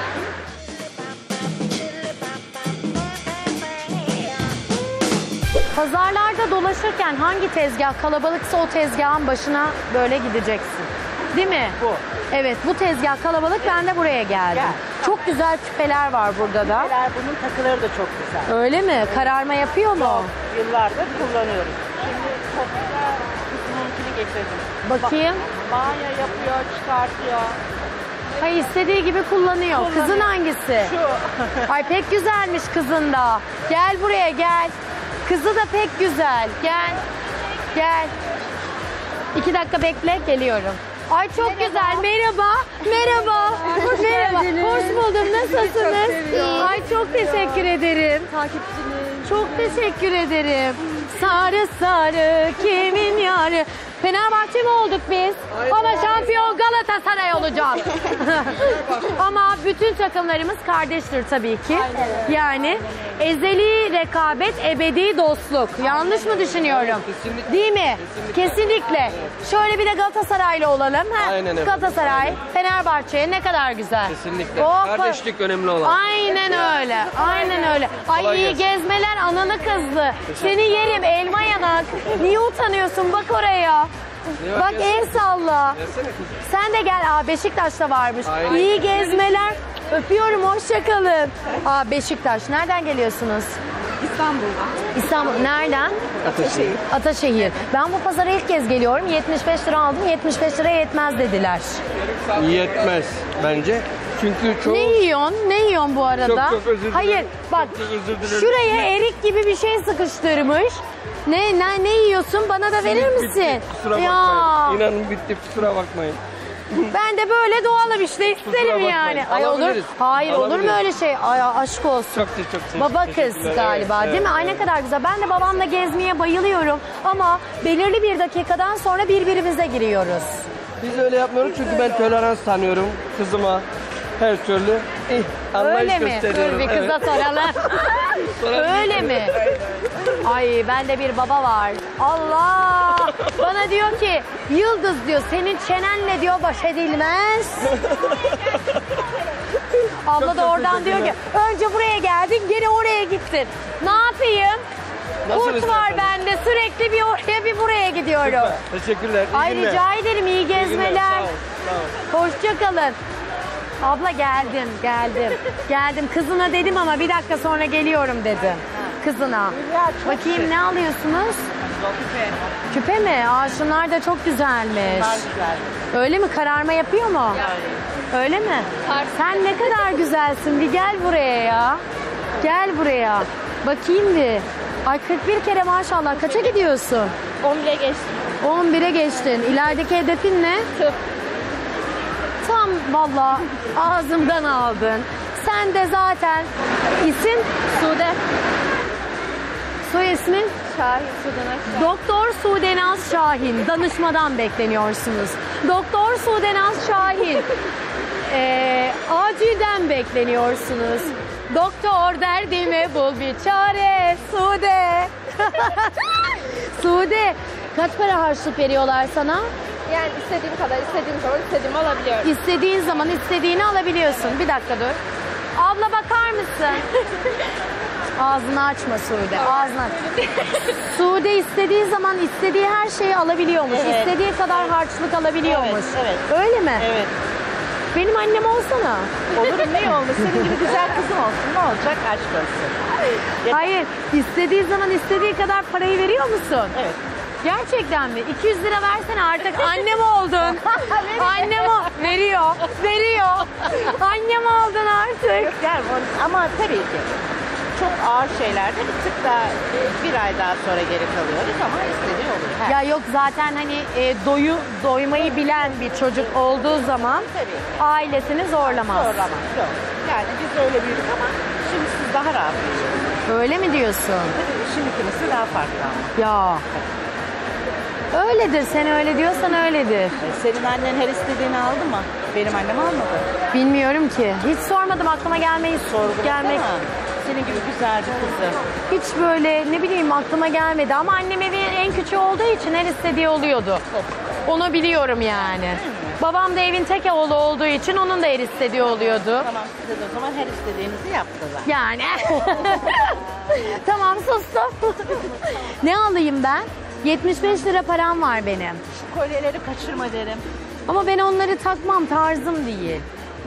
Pazarlarda dolaşırken hangi tezgah kalabalıksa o tezgahın başına böyle gideceksin. Değil mi? Bu. Evet bu tezgah kalabalık ben de buraya geldim. Gel. Çok güzel küpeler var burada da. Bunun takıları da çok güzel. Öyle mi? Kararma yapıyor mu? Yıllardır kullanıyorum. Şimdi topluca üstünkini getirdim. Bakayım. Banyo yapıyor, çıkartıyor. Hayır istediği gibi kullanıyor. Kızın hangisi? Şu. Ay pek güzelmiş kızın da. Gel buraya gel. Kızı da pek güzel. Gel. Gel. 2 dakika bekle geliyorum. Ay çok güzel. Merhaba. Merhaba. Merhaba. Hoş buldum. Nasılsınız? Ay çok teşekkür ederim. Takipçiniz. Çok teşekkür ederim. Sarı sarı kimin yarı? Fenerbahçe mi olduk biz? Ama şampiyon Galatasaray olacağız. Ama bütün takımlarımız kardeştir tabii ki. Yani ezeli rekabet, ebedi dostluk. Yanlış mı düşünüyorum? Değil mi? Kesinlikle. Şöyle bir de Galatasaraylı olalım. Aynen öyle. Galatasaray, Fenerbahçe ne kadar güzel. Kesinlikle. Hoppa. Kardeşlik önemli olan. Aynen öyle. Aynen öyle. Ay Kolay iyi gelsin. gezmeler analı kızlı. Seni yerim elma yanak. Niye utanıyorsun? Bak oraya. Bak el salla. Sen de gel. Aa, Beşiktaş'ta varmış. Aynen. İyi gezmeler. Öpüyorum. Hoşça kalın. Aa, Beşiktaş. Nereden geliyorsunuz? İstanbul. Nereden? Ataşehir. Ataşehir. Ben bu pazara ilk kez geliyorum. 75 lira aldım. 75 liraya yetmez dediler. Yetmez bence. Çünkü çoğu... Ne yiyorsun? Ne yiyorsun bu arada? Çok özür dilerim. Hayır bak Çok özür dilerim. şuraya erik gibi bir şey sıkıştırmış. Ne yiyorsun? Bana da verir misin? Bitti, kusura Ya bakmayın. İnanın bitti, kusura bakmayın. ben de böyle doğalım işte isterim bakmayın. yani. Ay olur. Alabiliriz. Hayır olur mu Alabiliriz. öyle şey? Ay aşk olsun. Çok teşekkür Baba kız teşekkürler. galiba Evet, değil mi? evet, Ay ne evet. kadar güzel. Ben de babamla gezmeye bayılıyorum. Ama belirli bir dakikadan sonra birbirimize giriyoruz. Biz öyle yapmıyoruz çünkü ben tolerans tanıyorum kızıma. Her türlü anlayış Öyle mi? gösteriyorum. Dur bir kıza soralım. Öyle mi? Ay bende bir baba var. Allah! Bana diyor ki Yıldız diyor senin çenenle diyor baş edilmez. Abla da oradan diyor ki önce buraya geldin geri oraya gittin. Ne yapayım? Nasıl Kurt var istersen. bende sürekli bir oraya bir buraya gidiyorum. Teşekkürler. iyi Ay günler. rica ederim iyi İyi günler, gezmeler. Sağ ol. Sağ ol. Hoşça kalın. Abla geldim. Geldim. Kızına dedim ama bir dakika sonra geliyorum dedim. Kızına. Bakayım ne alıyorsunuz? Küpe mi? Aa şunlar da çok güzelmiş. Öyle mi? Kararma yapıyor mu? Öyle mi? Sen ne kadar güzelsin. Bir gel buraya ya. Gel buraya. Bakayım bir. Ay 41 kere maşallah. Kaça gidiyorsun? 11'e geçtim. 11'e geçtin. İlerideki hedefin ne? Tıp. Tam valla ağzımdan aldın. Sen de zaten isim Sude. soy ismin Şahin. Sudenak. Doktor Sudenaz Şahin. Danışmadan bekleniyorsunuz. Doktor Sudenaz Şahin. Acilden bekleniyorsunuz. Doktor derdime bul bir çare Sude. Sude kaç para harçlık veriyorlar sana? Yani istediğim kadar, istediğim zaman istediğimi alabiliyorum. İstediğin zaman istediğini alabiliyorsun. Bir dakika dur. Abla bakar mısın? Ağzını açma Sude. Ağzını aç. Sude istediği zaman istediği her şeyi alabiliyormuş. Evet. İstediği kadar harçlık alabiliyormuş. Evet, evet. Öyle mi? Evet. Benim annem olsana. Olurum niye olmuş? Senin gibi güzel kızım olsun. Ne olacak? Aşk olsun. Hayır. İstediği zaman istediği kadar parayı veriyor musun? Evet. Gerçekten mi? 200 lira versene artık annem oldun. Annem veriyor. Annem oldun artık. Yani ama tabii ki çok ağır şeylerde bir tık daha bir ay daha sonra geri kalıyoruz ama istediği olur. Ya yok zaten hani doymayı bilen bir çocuk olduğu zaman Tabii. ailesini zorlamaz. Zorlamaz. Yok. Yani biz öyle büyüdük ama şimdi siz daha rahat büyüyorsunuz. Öyle mi diyorsun? Şimdiki nesil daha farklı ama. Ya. Öyledir. Sen öyle diyorsan öyledir. Senin annen her istediğini aldı mı? Benim annem almadı. Bilmiyorum ki. Hiç sormadım aklıma gelmeyi gelmek. Ama senin gibi güzel bir kızı. Hiç böyle ne bileyim aklıma gelmedi ama annem evin en küçüğü olduğu için her istediği oluyordu. Onu biliyorum yani. Babam da evin tek oğlu olduğu için onun da her istediği oluyordu. Tamam size de o zaman her istediğinizi yaptılar. Yani. Tamam sustum. Ne alayım ben? 75 lira param var benim. Şu kolyeleri kaçırma derim. Ama ben onları takmam, tarzım değil.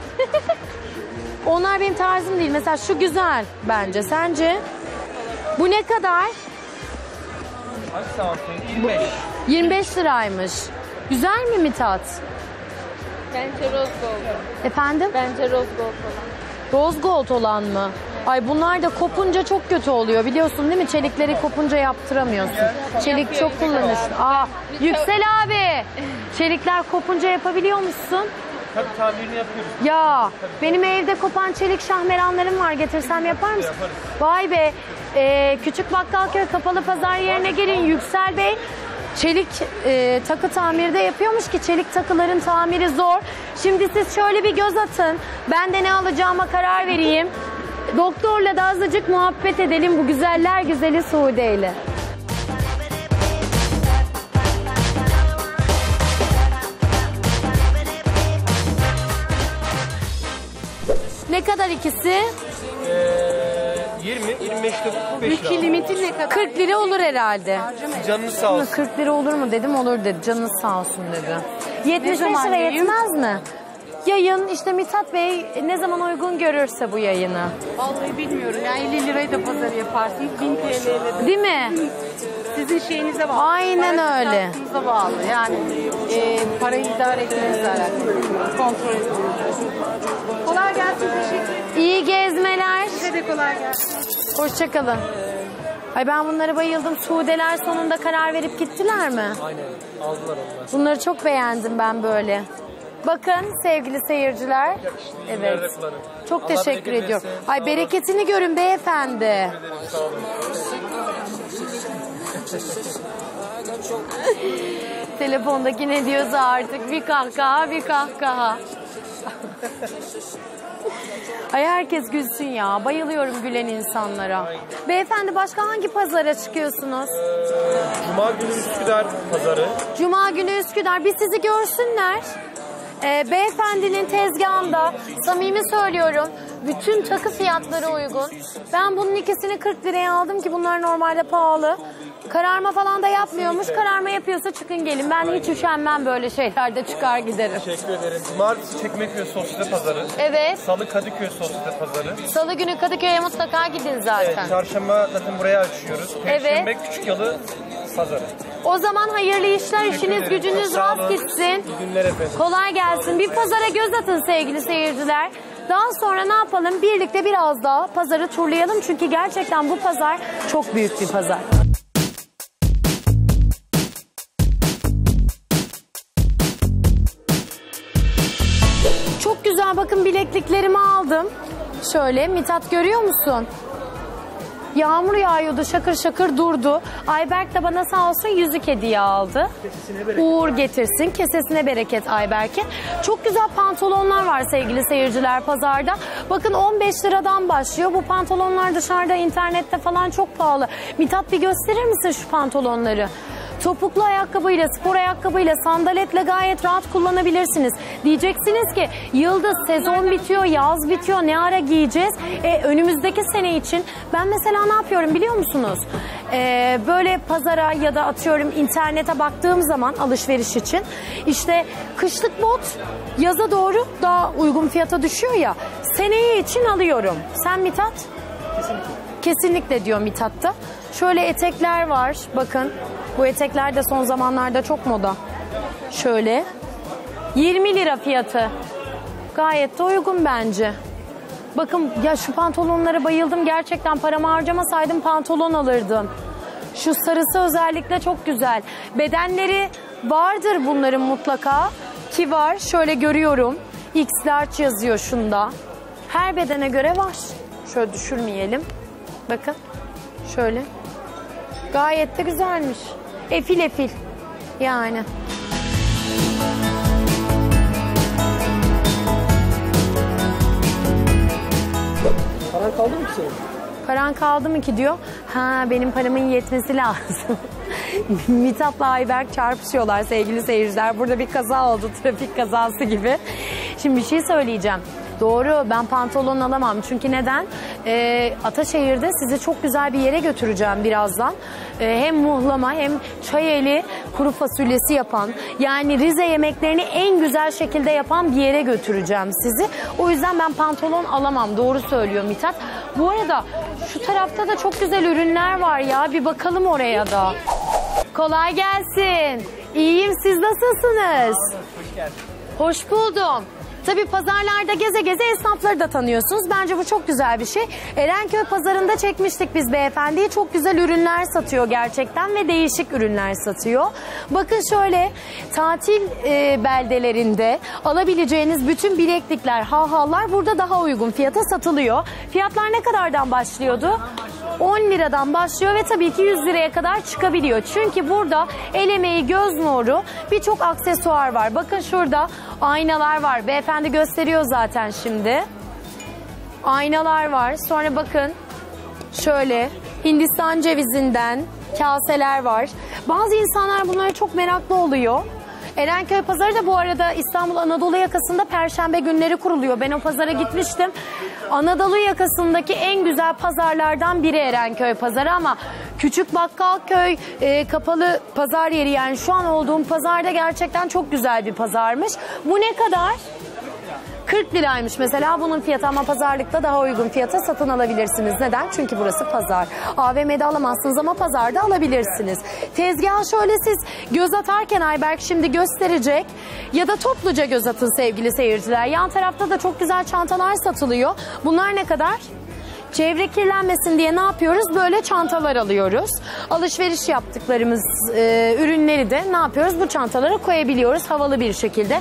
Onlar benim tarzım değil. Mesela şu güzel bence. Sence? Bu ne kadar? Kaç saat? 25. 25 liraymış. Güzel mi Mithat? Bence rose gold. Efendim? Bence rose gold olan. Rose gold olan mı? Ay bunlar da kopunca çok kötü oluyor biliyorsun değil mi? Çelikleri kopunca yaptıramıyorsun. Çelik çok kullanırsın. Aa, Yüksel abi. Çelikler kopunca yapabiliyor musun? Tabii tabirini yapıyoruz. Ya benim evde kopan çelik şahmeranlarım var. Getirsem yapar mısın? Vay be. Küçük Bakkalköy kapalı pazar yerine gelin Yüksel Bey. Çelik takı tamirde yapıyormuş ki çelik takıların tamiri zor. Şimdi siz şöyle bir göz atın. Ben de ne alacağıma karar vereyim. Doktorla da azıcık muhabbet edelim bu güzeller güzeli Sude ile. Ne kadar ikisi? 20, 25 lira, 5 lira. Limiti ne kadar? 40 lira olur herhalde. Canınız sağ olsun. 40 lira olur mu dedim, olur dedi. Canınız sağ olsun dedi. 75 zaman lira yayın? yetmez mi? Yayın işte Mithat Bey ne zaman uygun görürse bu yayını. Vallahi bilmiyorum. Yani 50 lirayı da pazarı yaparsınız. 1000 TL'yle de. Değil mi? Sizin şeyinize bağlı. Aynen Para öyle. şartınıza bağlı. Yani parayı idare etmenizle alakalı. Kontrol etmenizle. Kolay gelsin. Teşekkür ederim. İyi gezmeler. Size de kolay gelsin. Hoşçakalın. Ay ben bunlara bayıldım. Sudeler sonunda karar verip gittiler mi? Aynen. Aldılar onlar. Bunları çok beğendim ben böyle. Bakın sevgili seyirciler. Evet. Nerede kullanın? Çok Allah teşekkür bereket ediyorum. versin. Ay Sağ bereketini görün beyefendi. Sağ olun. Telefondaki ne diyorsa artık bir kahkaha bir kahkaha. Ay herkes gülsün ya. Bayılıyorum gülen insanlara. Beyefendi başka hangi pazara çıkıyorsunuz? Cuma günü Üsküdar pazarı. Cuma günü Üsküdar. Bir sizi görsünler. Beyefendinin tezgahında samimi söylüyorum bütün takı fiyatları uygun. Ben bunun ikisini 40 liraya aldım ki bunlar normalde pahalı. Kararma falan da yapmıyormuş. Kararma yapıyorsa çıkın gelin. Ben hiç üşenmem böyle şeylerde, çıkar giderim. Teşekkür ederim. Cumartesi Çekmeköy Sosyete Pazarı. Evet. Salı Kadıköy Sosyete Pazarı. Salı günü Kadıköy'e mutlaka gidin zaten. Evet, çarşamba zaten buraya açıyoruz. Perşembe Küçükyalı Pazarı. O zaman hayırlı işler, işiniz ederim. gücünüz Sağ olun. rast gitsin. İyi günler efendim. Kolay gelsin. Bir pazara göz atın sevgili seyirciler. Daha sonra ne yapalım? Birlikte biraz daha pazarı turlayalım. Çünkü gerçekten bu pazar çok büyük bir pazar. Çok güzel, bakın bilekliklerimi aldım. Şöyle Mithat, görüyor musun? Yağmur yağıyordu, şakır şakır durdu. Ayberk de bana sağ olsun yüzük hediye aldı. Uğur getirsin, kesesine bereket Ayberk'e. Çok güzel pantolonlar var sevgili seyirciler pazarda. Bakın 15 liradan başlıyor. Bu pantolonlar dışarıda internette falan çok pahalı. Mithat bir gösterir misin şu pantolonları? Topuklu ayakkabıyla, spor ayakkabıyla, sandaletle gayet rahat kullanabilirsiniz. Diyeceksiniz ki Yıldız sezon bitiyor, yaz bitiyor, ne ara giyeceğiz? Önümüzdeki sene için ben mesela ne yapıyorum biliyor musunuz? Böyle pazara ya da atıyorum internete baktığım zaman alışveriş için işte kışlık bot yaza doğru daha uygun fiyata düşüyor ya, seneye için alıyorum. Sen Mithat? Kesinlikle. Kesinlikle diyor Mithat da. Şöyle etekler var bakın. Bu etekler de son zamanlarda çok moda. Şöyle 20 lira fiyatı. Gayet de uygun bence. Bakın ya, şu pantolonlara bayıldım. Gerçekten paramı harcamasaydım pantolon alırdım. Şu sarısı özellikle çok güzel. Bedenleri vardır bunların mutlaka. Ki var, şöyle görüyorum. X large yazıyor şunda. Her bedene göre var. Şöyle düşürmeyelim. Bakın şöyle. Gayet de güzelmiş. Efil efil yani. Paran kaldı mı senin? Paran kaldı mı ki diyor. Ha, benim paramın yetmesi lazım. Mithat'la Ayberk çarpışıyorlar sevgili seyirciler. Burada bir kaza oldu, trafik kazası gibi. Şimdi bir şey söyleyeceğim. Doğru, ben pantolon alamam. Çünkü neden? Ataşehir'de sizi çok güzel bir yere götüreceğim birazdan. Hem muhlama hem çay eli kuru fasulyesi yapan, yani Rize yemeklerini en güzel şekilde yapan bir yere götüreceğim sizi. O yüzden ben pantolon alamam. Doğru söylüyor Mithat. Bu arada şu tarafta da çok güzel ürünler var ya. Bir bakalım oraya da. Kolay gelsin. İyiyim, siz nasılsınız? Hoş geldin. Hoş buldum. Tabii pazarlarda geze geze esnafları da tanıyorsunuz. Bence bu çok güzel bir şey. Erenköy pazarında çekmiştik biz beyefendiyi. Çok güzel ürünler satıyor gerçekten ve değişik ürünler satıyor. Bakın şöyle tatil beldelerinde alabileceğiniz bütün bileklikler, halhallar burada daha uygun fiyata satılıyor. Fiyatlar ne kadardan başlıyordu? 10 liradan başlıyor ve tabii ki 100 liraya kadar çıkabiliyor. Çünkü burada el emeği, göz nuru, birçok aksesuar var. Bakın şurada aynalar var. Beyefendi gösteriyor zaten şimdi. Aynalar var. Sonra bakın şöyle Hindistan cevizinden kaseler var. Bazı insanlar bunlara çok meraklı oluyor. Erenköy Pazarı da bu arada İstanbul Anadolu yakasında Perşembe günleri kuruluyor. Ben o pazara gitmiştim. Anadolu yakasındaki en güzel pazarlardan biri Erenköy Pazarı ama Küçük Bakkalköy kapalı pazar yeri, yani şu an olduğum pazarda gerçekten çok güzel bir pazarmış. Bu ne kadar? 40 liraymış mesela bunun fiyatı ama pazarlıkta daha uygun fiyata satın alabilirsiniz. Neden? Çünkü burası pazar. AVM'de alamazsınız ama pazarda alabilirsiniz. Tezgaha şöyle siz göz atarken Ayberk şimdi gösterecek ya da topluca göz atın sevgili seyirciler. Yan tarafta da çok güzel çantalar satılıyor. Bunlar ne kadar? Çevre kirlenmesin diye ne yapıyoruz? Böyle çantalar alıyoruz. Alışveriş yaptıklarımız ürünleri de ne yapıyoruz? Bu çantalara koyabiliyoruz havalı bir şekilde.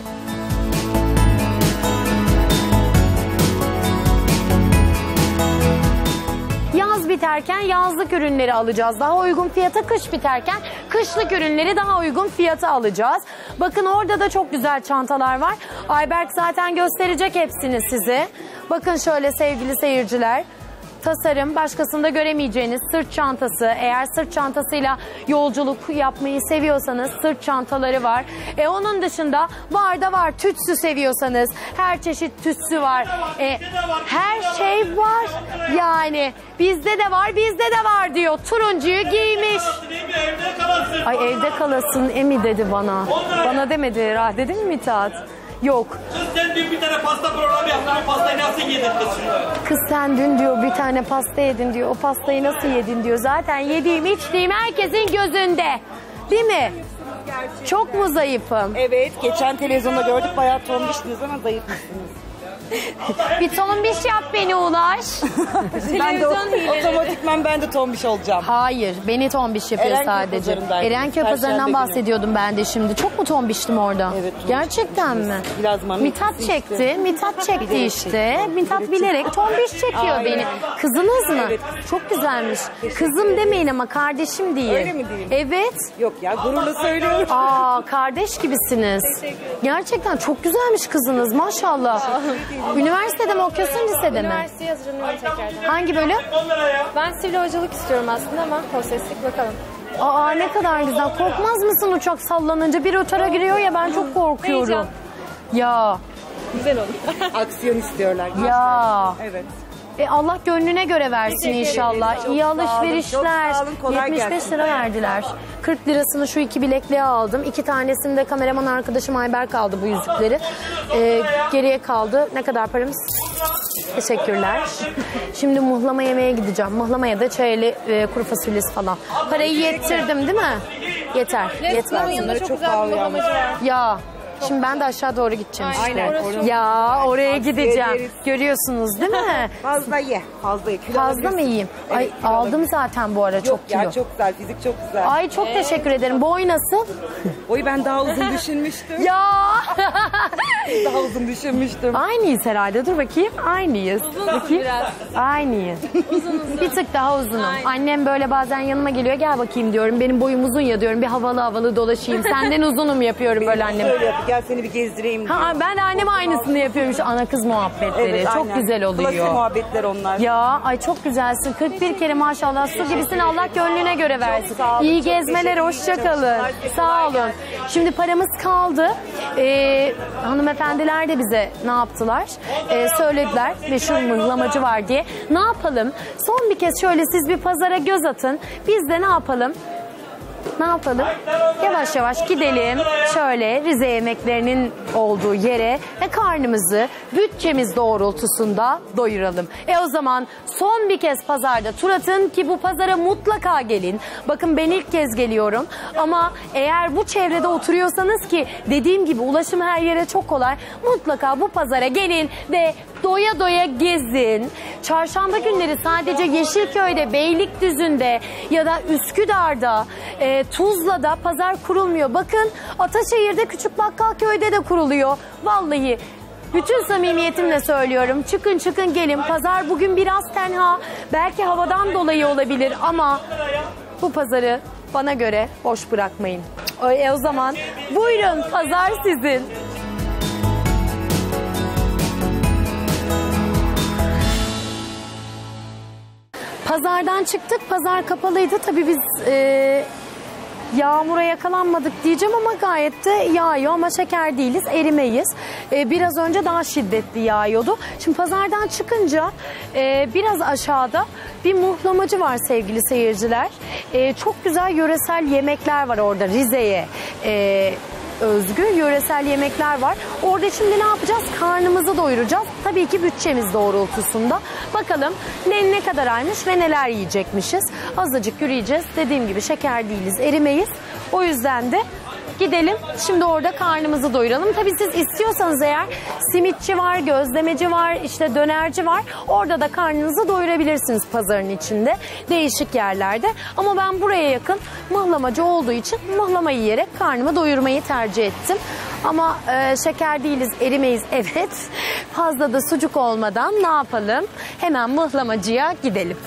Yaz biterken yazlık ürünleri alacağız. Daha uygun fiyata, kış biterken kışlık ürünleri daha uygun fiyata alacağız. Bakın orada da çok güzel çantalar var. Ayberk zaten gösterecek hepsini size. Bakın şöyle sevgili seyirciler. Tasarım, başkasında göremeyeceğiniz sırt çantası. Eğer sırt çantasıyla yolculuk yapmayı seviyorsanız sırt çantaları var. Onun dışında var da var. Tütsü seviyorsanız her çeşit tütsü var. Her şey var. Yani bizde de var diyor. Turuncuyu giymiş. Ay evde kalasın Emi dedi bana. Bana demedi herhalde, dedi mi Mithat? Yok. Kız sen dün bir tane pasta programı yaptın. O pastayı nasıl yedin kız? Kız sen dün diyor bir tane pasta yedin diyor. O pastayı nasıl yedin diyor. Zaten yediğim içtiğim herkesin gözünde. Değil mi? Çok mu zayıfım? Evet, geçen televizyonda gördük, bayağı tombiştiniz ama zayıfmışsınız. Bir tombiş yap beni Ulaş. Ben de otomatikman ben de tombiş olacağım. Hayır, beni tombiş yapıyor Erenköy sadece. pazarındaydım. Erenköy pazarından Perşembe bahsediyordum ben de şimdi. Çok mu tombiştim orada? Evet, tombiş. Gerçekten mi? Biraz mami Mithat etkisi çekti. işte. Mithat çekti Bilerek işte. çekti. Mithat bilerek tombiş çekiyor Aynen. beni. Kızınız mı? Evet. Çok güzelmiş. Kızım demeyin ama kardeşim deyin. Öyle mi diyeyim? Evet. Yok ya, gururla söylüyorum. Aa, kardeş gibisiniz. Gerçekten çok güzelmiş kızınız maşallah. Üniversitede mi okuyorsun, lisede mi? Üniversiteye hazırlanıyorum tekrardan. Hangi bölüm? Ben sivil havacılık istiyorum aslında ama hosteslik bakalım. Aa, ne kadar güzel. Korkmaz mısın uçak sallanınca? Bir rotara giriyor ya, ben çok korkuyorum. Heyecan. Ya. Güzel olur. Aksiyon istiyorlar. Ya. Evet. Allah gönlüne göre versin inşallah. Çok İyi sağ olun, alışverişler. çok sağ olun, kolay 75 gelsin. lira verdiler. 40 lirasını şu 2 bilekliğe aldım. 2 tanesini de kameraman arkadaşım Ayberk aldı bu yüzükleri. Geriye kaldı. Ne kadar paramız? Teşekkürler. Şimdi muhlama yemeye gideceğim. Muhlamaya da çayeli kuru fasulyesi falan. Parayı yettirdim değil mi? Yeter. Resmen Yeter. yanında çok çok güzel pahalı bir muhlamacı var. Ya. Şimdi ben de aşağı doğru gideceğim işte. Aynen, orası. Ya oraya gideceğim. ederiz. Görüyorsunuz değil mi? Fazla ye. Fazla ye. Kilo Fazla alabilirsin. mı yiyeyim? Evet, Ay kilo aldım alabilirsin. zaten bu ara Yok çok kilo. ya, çok güzel. Fizik çok güzel. Ay çok teşekkür ederim. Boy nasıl? Oy, ben daha uzun düşünmüştüm. Ya. Daha uzun düşünmüştüm. Aynıyız herhalde. Dur bakayım. Aynıyız. Bakayım. biraz. Aynıyız. Bir tık daha uzunum. Annem böyle bazen yanıma geliyor. Gel bakayım diyorum. Benim boyum uzun ya diyorum. Bir havalı havalı dolaşayım. Senden uzunum yapıyorum böyle anneme. Şöyle yap, gel seni bir gezdireyim diye. Ha, ben de anneme aynısını yapıyorum. Şu ana kız muhabbetleri. Evet, çok aynen. güzel oluyor. Klasik muhabbetler onlar. Ya ay çok güzelsin. 41 kere maşallah su gibisin. Allah gönlüne göre versin. sağ olun, İyi çok gezmeler, teşekkür hoşça ederim. kalın. Çok Sağ olun. Şimdi paramız kaldı. Hanımefendiler de bize ne yaptılar? Söylediler meşhur mıhlamacı var diye. Ne yapalım? Son bir kez şöyle siz bir pazara göz atın. Biz de ne yapalım? Ne yapalım? Yavaş yavaş gidelim. Şöyle Rize yemeklerinin olduğu yere ve karnımızı bütçemiz doğrultusunda doyuralım. O zaman son bir kez pazarda tur atın ki bu pazara mutlaka gelin. Bakın ben ilk kez geliyorum ama eğer bu çevrede oturuyorsanız ki dediğim gibi ulaşım her yere çok kolay. Mutlaka bu pazara gelin ve doya doya gezin. Çarşamba günleri sadece Yeşilköy'de, Beylikdüzü'nde ya da Üsküdar'da, Tuzla'da pazar kurulmuyor. Bakın Ataşehir'de, Küçük Bakkalköy'de de kuruluyor. Vallahi Bütün samimiyetimle söylüyorum. Çıkın çıkın gelin. Pazar bugün biraz tenha. Belki havadan dolayı olabilir ama bu pazarı bana göre boş bırakmayın. O zaman buyurun, pazar sizin. Pazardan çıktık. Pazar kapalıydı. Tabii biz yağmura yakalanmadık diyeceğim ama gayet de yağıyor ama şeker değiliz, erimeyiz. Biraz önce daha şiddetli yağıyordu. Şimdi pazardan çıkınca biraz aşağıda bir muhlamacı var sevgili seyirciler. Çok güzel yöresel yemekler var orada, Rize'ye özgü yöresel yemekler var. Orada şimdi ne yapacağız? Karnımızı doyuracağız. Tabii ki bütçemiz doğrultusunda. Bakalım ne kadar aymış ve neler yiyecekmişiz. Azıcık yürüyeceğiz. Dediğim gibi şeker değiliz, erimeyiz. O yüzden de gidelim. Şimdi orada karnımızı doyuralım. Tabii siz istiyorsanız eğer simitçi var, gözlemeci var, işte dönerci var. Orada da karnınızı doyurabilirsiniz pazarın içinde. Değişik yerlerde. Ama ben buraya yakın mıhlamacı olduğu için mıhlama yiyerek karnımı doyurmayı tercih ettim. Ama şeker değiliz, erimeyiz evet. Fazla da sucuk olmadan ne yapalım? Hemen mıhlamacıya gidelim.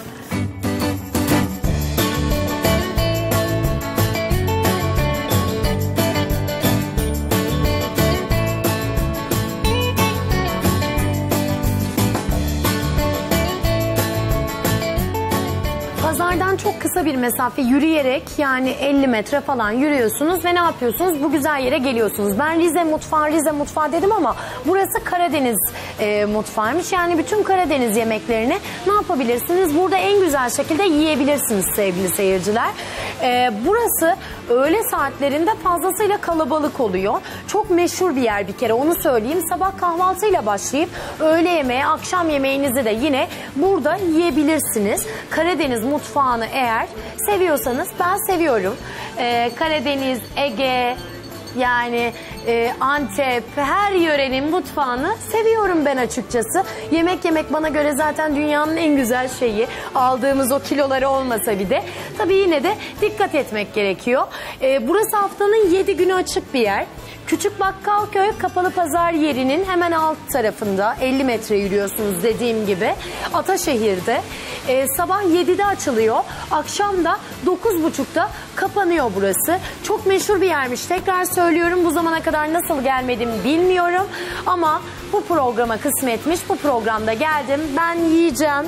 Pazardan çok kısa bir mesafe yürüyerek, yani 50 metre falan yürüyorsunuz ve ne yapıyorsunuz? Bu güzel yere geliyorsunuz. Ben Rize mutfağı dedim ama burası Karadeniz mutfağıymış. Yani bütün Karadeniz yemeklerini ne yapabilirsiniz? Burada en güzel şekilde yiyebilirsiniz sevgili seyirciler. Burası öğle saatlerinde fazlasıyla kalabalık oluyor. Çok meşhur bir yer bir kere, onu söyleyeyim. Sabah kahvaltıyla başlayıp öğle yemeği, akşam yemeğinizi de yine burada yiyebilirsiniz. Karadeniz mutfağını eğer seviyorsanız, ben seviyorum. Karadeniz, Ege, yani Antep, her yörenin mutfağını seviyorum ben açıkçası. Yemek yemek bana göre zaten dünyanın en güzel şeyi. Aldığımız o kiloları olmasa bir de. Tabii yine de dikkat etmek gerekiyor. Burası haftanın 7 günü açık bir yer. Küçük Bakkalköy kapalı pazar yerinin hemen alt tarafında, 50 metre yürüyorsunuz dediğim gibi. Ataşehir'de. Sabah 7'de açılıyor. Akşam da 9.30'da kapanıyor burası. Çok meşhur bir yermiş. Tekrar söylüyorum, bu zamana kadar nasıl gelmedim bilmiyorum. Ama bu programa kısmetmiş. Bu programda geldim. Ben yiyeceğim.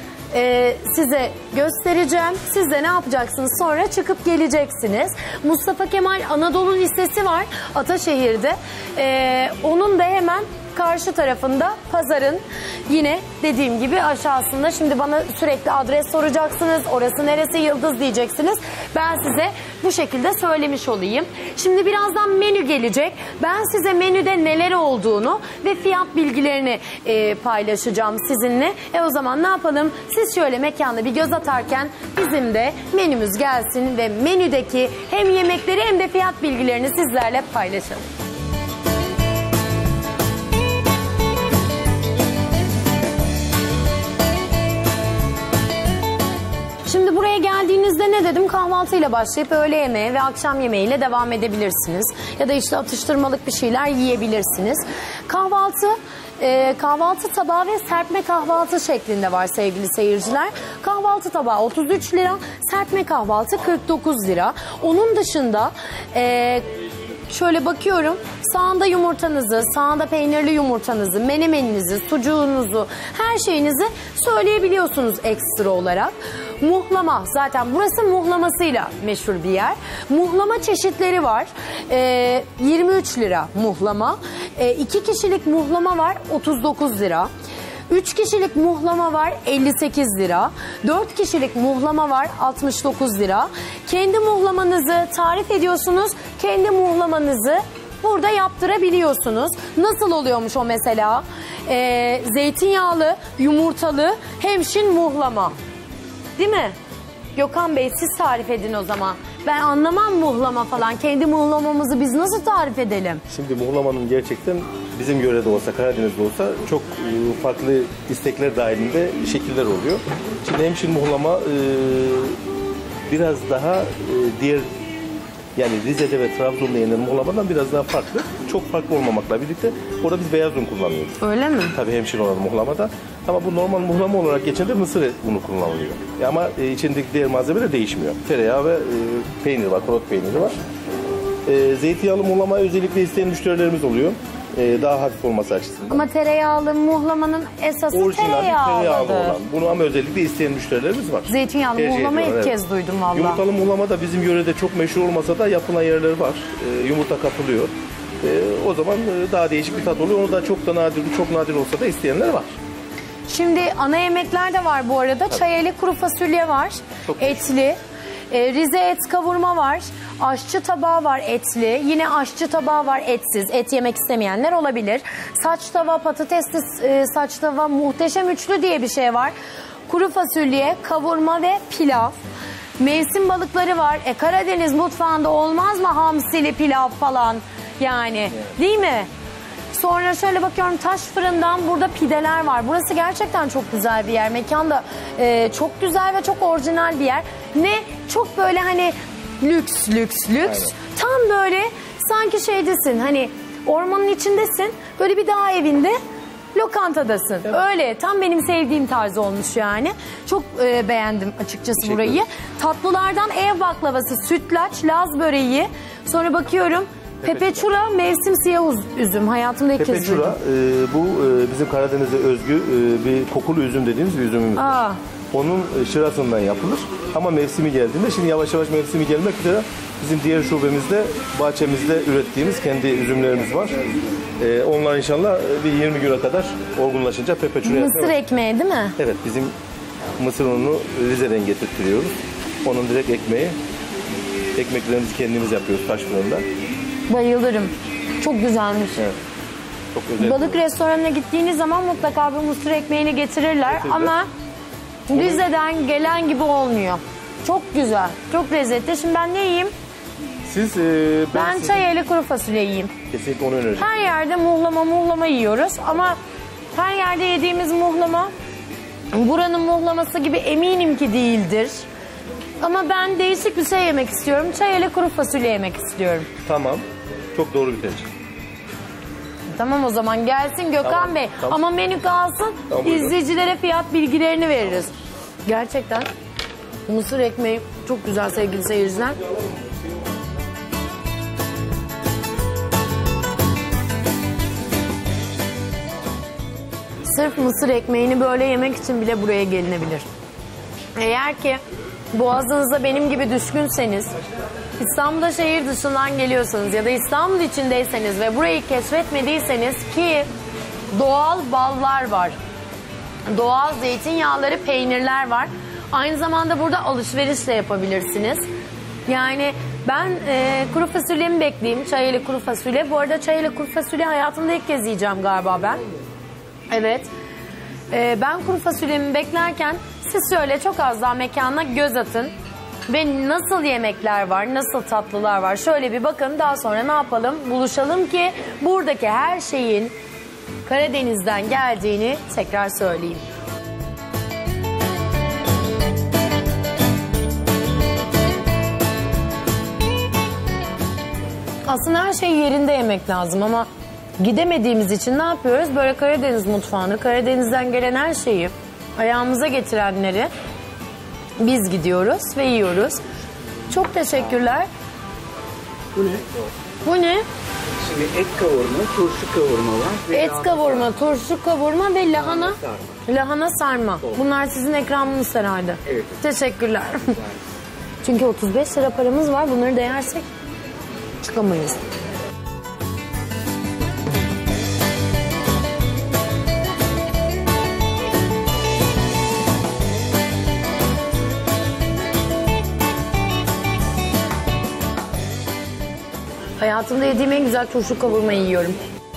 Size göstereceğim. Siz de ne yapacaksınız? Sonra çıkıp geleceksiniz. Mustafa Kemal Anadolu Lisesi var Ataşehir'de. Onun da hemen karşı tarafında pazarın yine dediğim gibi aşağısında. Şimdi bana sürekli adres soracaksınız. Orası neresi Yıldız diyeceksiniz. Ben size bu şekilde söylemiş olayım. Şimdi birazdan menü gelecek. Ben size menüde neler olduğunu ve fiyat bilgilerini paylaşacağım sizinle. O zaman ne yapalım? Siz şöyle mekanda bir göz atarken bizim de menümüz gelsin ve menüdeki hem yemekleri hem de fiyat bilgilerini sizlerle paylaşalım. Şimdi buraya geldiğinizde ne dedim? Kahvaltıyla başlayıp öğle yemeği ve akşam yemeğiyle devam edebilirsiniz. Ya da işte atıştırmalık bir şeyler yiyebilirsiniz. Kahvaltı tabağı ve serpme kahvaltı şeklinde var sevgili seyirciler. Kahvaltı tabağı 33 lira, serpme kahvaltı 49 lira. Onun dışında şöyle bakıyorum, sağında yumurtanızı, sağında peynirli yumurtanızı, menemeninizi, sucuğunuzu, her şeyinizi söyleyebiliyorsunuz ekstra olarak. Muhlama, zaten burası muhlamasıyla meşhur bir yer. Muhlama çeşitleri var. 23 lira muhlama. 2 kişilik muhlama var 39 lira. 3 kişilik muhlama var 58 lira. 4 kişilik muhlama var 69 lira. Kendi muhlamanızı tarif ediyorsunuz. Kendi muhlamanızı burada yaptırabiliyorsunuz. Nasıl oluyormuş o mesela? Zeytinyağlı, yumurtalı, hemşin muhlama. Değil mi? Gökhan Bey, siz tarif edin o zaman. Ben anlamam muhlama falan. Kendi muhlamamızı biz nasıl tarif edelim? Şimdi muhlamanın gerçekten bizim yörede olsa, Karadeniz'de olsa çok farklı istekler dahilinde şekiller oluyor. Şimdi hemşin muhlama biraz daha diğer Yani Rize'de ve Trabzon'da yenilen muhlamadan biraz daha farklı. Çok farklı olmamakla birlikte orada biz beyaz un kullanıyoruz. Öyle mi? Tabii hemşire olan muhlamada. Ama bu normal muhlama olarak geçen de mısır unu kullanılıyor. Ama içindeki diğer malzemeler değişmiyor. Tereyağı ve peynir var, kolot peyniri var. Zeytinyağlı muhlama özellikle isteyen müşterilerimiz oluyor. Daha hafif olması açısından. Ama tereyağlı muhlamanın esası Orijinal tereyağlı tereyağlıdır. olan. Bunu ama özellikle isteyen müşterilerimiz var. Zeytinyağlı Tercih muhlama ilk ediyorlar, kez duydum valla. Yumurtalı muhlama da bizim yörede çok meşhur olmasa da yapılan yerler var. Yumurta katılıyor. O zaman daha değişik bir tat oluyor. Onu da çok da nadir, çok nadir olsa da isteyenler var. Şimdi ana yemekler de var bu arada. Çayeli kuru fasulye var. Çok Etli. Rize et kavurma var. Aşçı tabağı var etli. Yine aşçı tabağı var etsiz. Et yemek istemeyenler olabilir. Saç tava, patatesli saç tava, muhteşem üçlü diye bir şey var. Kuru fasulye, kavurma ve pilav. Mevsim balıkları var. Karadeniz mutfağında olmaz mı hamsili pilav falan yani değil mi? Sonra şöyle bakıyorum taş fırından burada pideler var. Burası gerçekten çok güzel bir yer. Mekan da çok güzel ve çok orijinal bir yer. Ne çok böyle hani lüks. Aynen. Tam böyle sanki şeydesin hani ormanın içindesin. Böyle bir dağ evinde lokantadasın. Evet. Öyle tam benim sevdiğim tarz olmuş yani. Çok beğendim açıkçası burayı. Tatlılardan ev baklavası, sütlaç, Laz böreği. Sonra bakıyorum pepeçura mevsim siyah üzüm. Hayatımda ilk kez Pepeçura duydum. bu bizim Karadeniz'e özgü bir kokulu üzüm dediğimiz bir üzümümüz var. Onun şırasından yapılır. Ama mevsimi geldiğinde şimdi yavaş yavaş mevsimi gelmek üzere bizim diğer şubemizde bahçemizde ürettiğimiz kendi üzümlerimiz var. Onlar inşallah bir 20 güne kadar olgunlaşınca pepeçura Mısır ekmeği değil mi? Evet bizim mısır ununu Rize'den getirtiyoruz. Onun direkt ekmeği. Ekmeklerimizi kendimiz yapıyoruz taş fırında. Bayılırım. Çok güzelmiş. Evet. Çok özel. Balık restoranına gittiğiniz zaman mutlaka bir mısır ekmeğini getirirler. Ama Rize'den gelen gibi olmuyor. Çok güzel, çok lezzetli. Şimdi ben ne yiyeyim? Siz Ben çayeli kuru fasulye yiyeyim. kesinlikle onu öneririm. Her yerde muhlama yiyoruz ama her yerde yediğimiz muhlama buranın muhlaması gibi eminim ki değildir. Ama ben değişik bir şey yemek istiyorum. Çayeli kuru fasulye yemek istiyorum. Tamam. Çok doğru bir tercih. Tamam o zaman gelsin Gökhan Tamam, Bey. tamam. Ama menü kalsın. Tamam, buyurun. İzleyicilere fiyat bilgilerini veririz. Gerçekten mısır ekmeği çok güzel sevgili seyirciler. Sırf mısır ekmeğini böyle yemek için bile buraya gelinebilir. Eğer ki boğazınıza benim gibi düşkünseniz, İstanbul'da şehir dışından geliyorsanız ya da İstanbul içindeyseniz ve burayı keşfetmediyseniz ki doğal ballar var. Doğal zeytinyağları, peynirler var. Aynı zamanda burada alışveriş de yapabilirsiniz. Yani ben kuru fasulyemi bekleyeyim. Çayeli kuru fasulye. Bu arada çayeli kuru fasulye hayatımda ilk kez yiyeceğim galiba ben. Evet. Ben kuru fasulyemi beklerken siz şöyle çok az daha mekana göz atın. Ve nasıl yemekler var, nasıl tatlılar var şöyle bir bakın. Daha sonra ne yapalım? Buluşalım ki buradaki her şeyin Karadeniz'den geldiğini tekrar söyleyeyim. Aslında her şeyi yerinde yemek lazım ama gidemediğimiz için ne yapıyoruz? Böyle Karadeniz mutfağını, Karadeniz'den gelen her şeyi ayağımıza getirenleri biz gidiyoruz ve yiyoruz. Çok teşekkürler. Bu ne? Bu ne? Şimdi et kavurma, turşu kavurma var. Et kavurma, turşu kavurma ve lahana sarma. Bunlar sizin ikramınız herhalde. Evet. Teşekkürler. Çünkü 35 lira paramız var. Bunları da yersek çıkamayız. Hayatımda yediğim en güzel turşu kavurmayı yiyorum.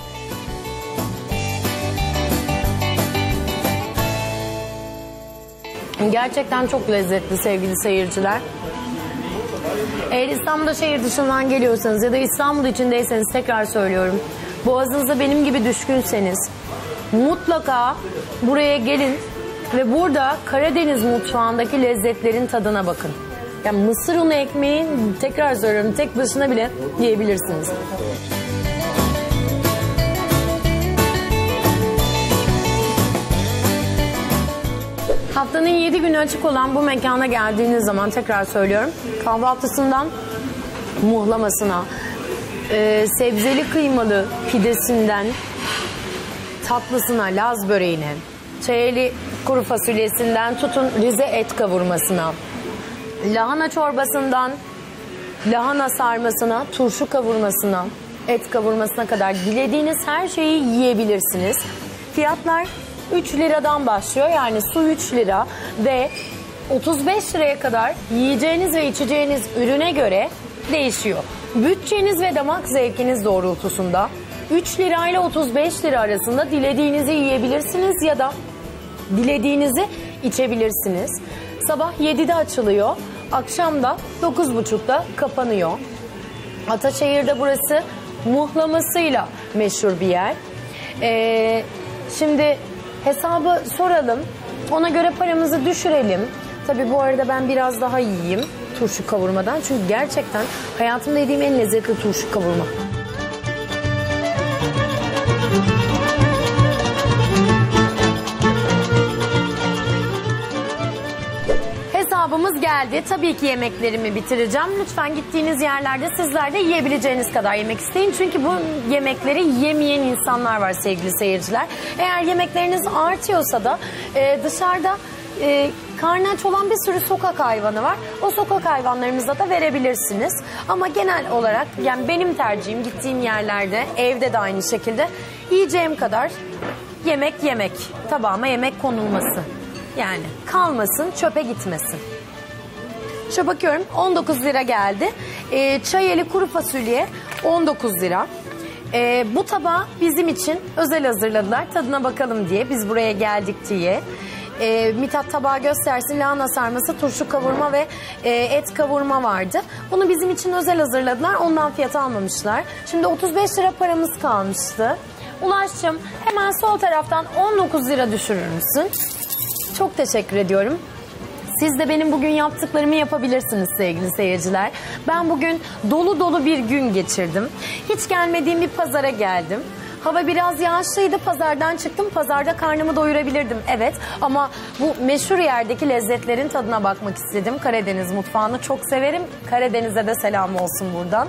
Gerçekten çok lezzetli sevgili seyirciler. Eğer İstanbul'da şehir dışından geliyorsanız ya da İstanbul içindeyseniz tekrar söylüyorum. Boğazınıza benim gibi düşkünseniz mutlaka buraya gelin ve burada Karadeniz mutfağındaki lezzetlerin tadına bakın. Yani mısır unu ekmeği tekrar söylüyorum tek başına bile yiyebilirsiniz. Haftanın 7 günü açık olan bu mekana geldiğiniz zaman tekrar söylüyorum. Kahvaltısından muhlamasına, sebzeli kıymalı pidesinden tatlısına, Laz böreğine, çayeli kuru fasulyesinden tutun Rize et kavurmasına, lahana çorbasından lahana sarmasına, turşu kavurmasına, et kavurmasına kadar dilediğiniz her şeyi yiyebilirsiniz. Fiyatlar 3 liradan başlıyor. Yani su 3 lira ve 35 liraya kadar yiyeceğiniz ve içeceğiniz ürüne göre değişiyor. Bütçeniz ve damak zevkiniz doğrultusunda 3 lirayla 35 lira arasında dilediğinizi yiyebilirsiniz ya da dilediğinizi içebilirsiniz. Sabah 7'de açılıyor, akşam da 9.30'da kapanıyor. Ataşehir'de burası muhlamasıyla meşhur bir yer. Şimdi hesabı soralım, ona göre paramızı düşürelim. Tabii bu arada ben biraz daha yiyeyim turşu kavurmadan. Çünkü gerçekten hayatımda yediğim en lezzetli turşu kavurma. Hesabımız geldi. Tabii ki yemeklerimi bitireceğim. Lütfen gittiğiniz yerlerde sizler de yiyebileceğiniz kadar yemek isteyin. Çünkü bu yemekleri yemeyen insanlar var sevgili seyirciler. Eğer yemekleriniz artıyorsa da dışarıda karnı aç olan bir sürü sokak hayvanı var. O sokak hayvanlarımıza da verebilirsiniz. Ama genel olarak yani benim tercihim gittiğim yerlerde, evde de aynı şekilde yiyeceğim kadar yemek. Tabağıma yemek konulması. Yani kalmasın, çöpe gitmesin. Şöyle bakıyorum 19 lira geldi. Çayeli kuru fasulye 19 lira. Bu tabağı bizim için özel hazırladılar. Tadına bakalım diye. Biz buraya geldik diye. Mithat tabağı göstersin. Lahana sarması, turşu kavurma ve et kavurma vardı. Bunu bizim için özel hazırladılar. Ondan fiyat almamışlar. Şimdi 35 lira paramız kalmıştı. Ulaş'cığım hemen sol taraftan 19 lira düşürür müsün? Çok teşekkür ediyorum. Siz de benim bugün yaptıklarımı yapabilirsiniz sevgili seyirciler. Ben bugün dolu dolu bir gün geçirdim. Hiç gelmediğim bir pazara geldim. Hava biraz yağışlıydı. Pazardan çıktım. Pazarda karnımı doyurabilirdim. Evet ama bu meşhur yerdeki lezzetlerin tadına bakmak istedim. Karadeniz mutfağını çok severim. Karadeniz'e de selam olsun buradan.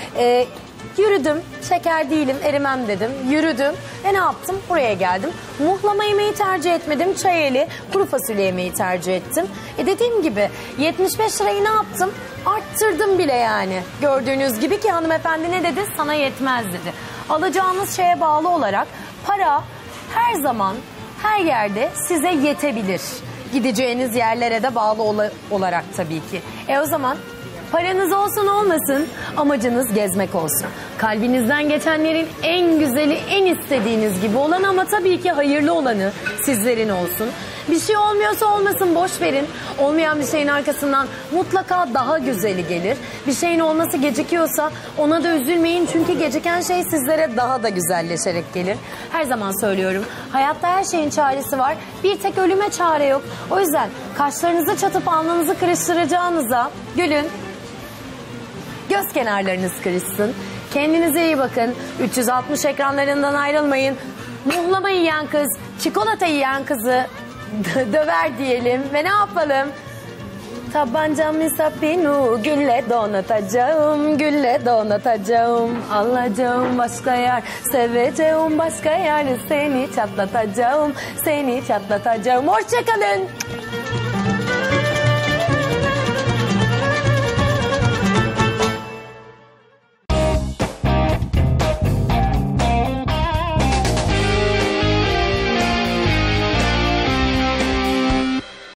Yürüdüm. Şeker değilim, erimem dedim. Yürüdüm ve ne yaptım? Buraya geldim. Muhlama yemeği tercih etmedim. Çayeli, kuru fasulye yemeği tercih ettim. Dediğim gibi 75 lirayı ne yaptım? Arttırdım bile yani. Gördüğünüz gibi ki hanımefendi ne dedi? Sana yetmez dedi. Alacağınız şeye bağlı olarak para her zaman, her yerde size yetebilir. Gideceğiniz yerlere de bağlı olarak tabii ki. O zaman paranız olsun olmasın, amacınız gezmek olsun. Kalbinizden geçenlerin en güzeli, en istediğiniz gibi olan ama tabii ki hayırlı olanı sizlerin olsun. Bir şey olmuyorsa olmasın, boş verin. Olmayan bir şeyin arkasından mutlaka daha güzeli gelir. Bir şeyin olması gecikiyorsa ona da üzülmeyin. Çünkü geciken şey sizlere daha da güzelleşerek gelir. Her zaman söylüyorum. Hayatta her şeyin çaresi var. Bir tek ölüme çare yok. O yüzden kaşlarınızı çatıp alnınızı kırıştıracağınıza gülün. Göz kenarlarınız kırışsın. Kendinize iyi bakın. 360 ekranlarından ayrılmayın. Muhlama yiyen kız, çikolata yiyen kızı döver diyelim ve ne yapalım? Tabancamı sapinu gülle donatacağım, gülle donatacağım. Alacağım başka yer, seveceğim başka yer. Seni çatlatacağım, seni çatlatacağım. Hoşçakalın.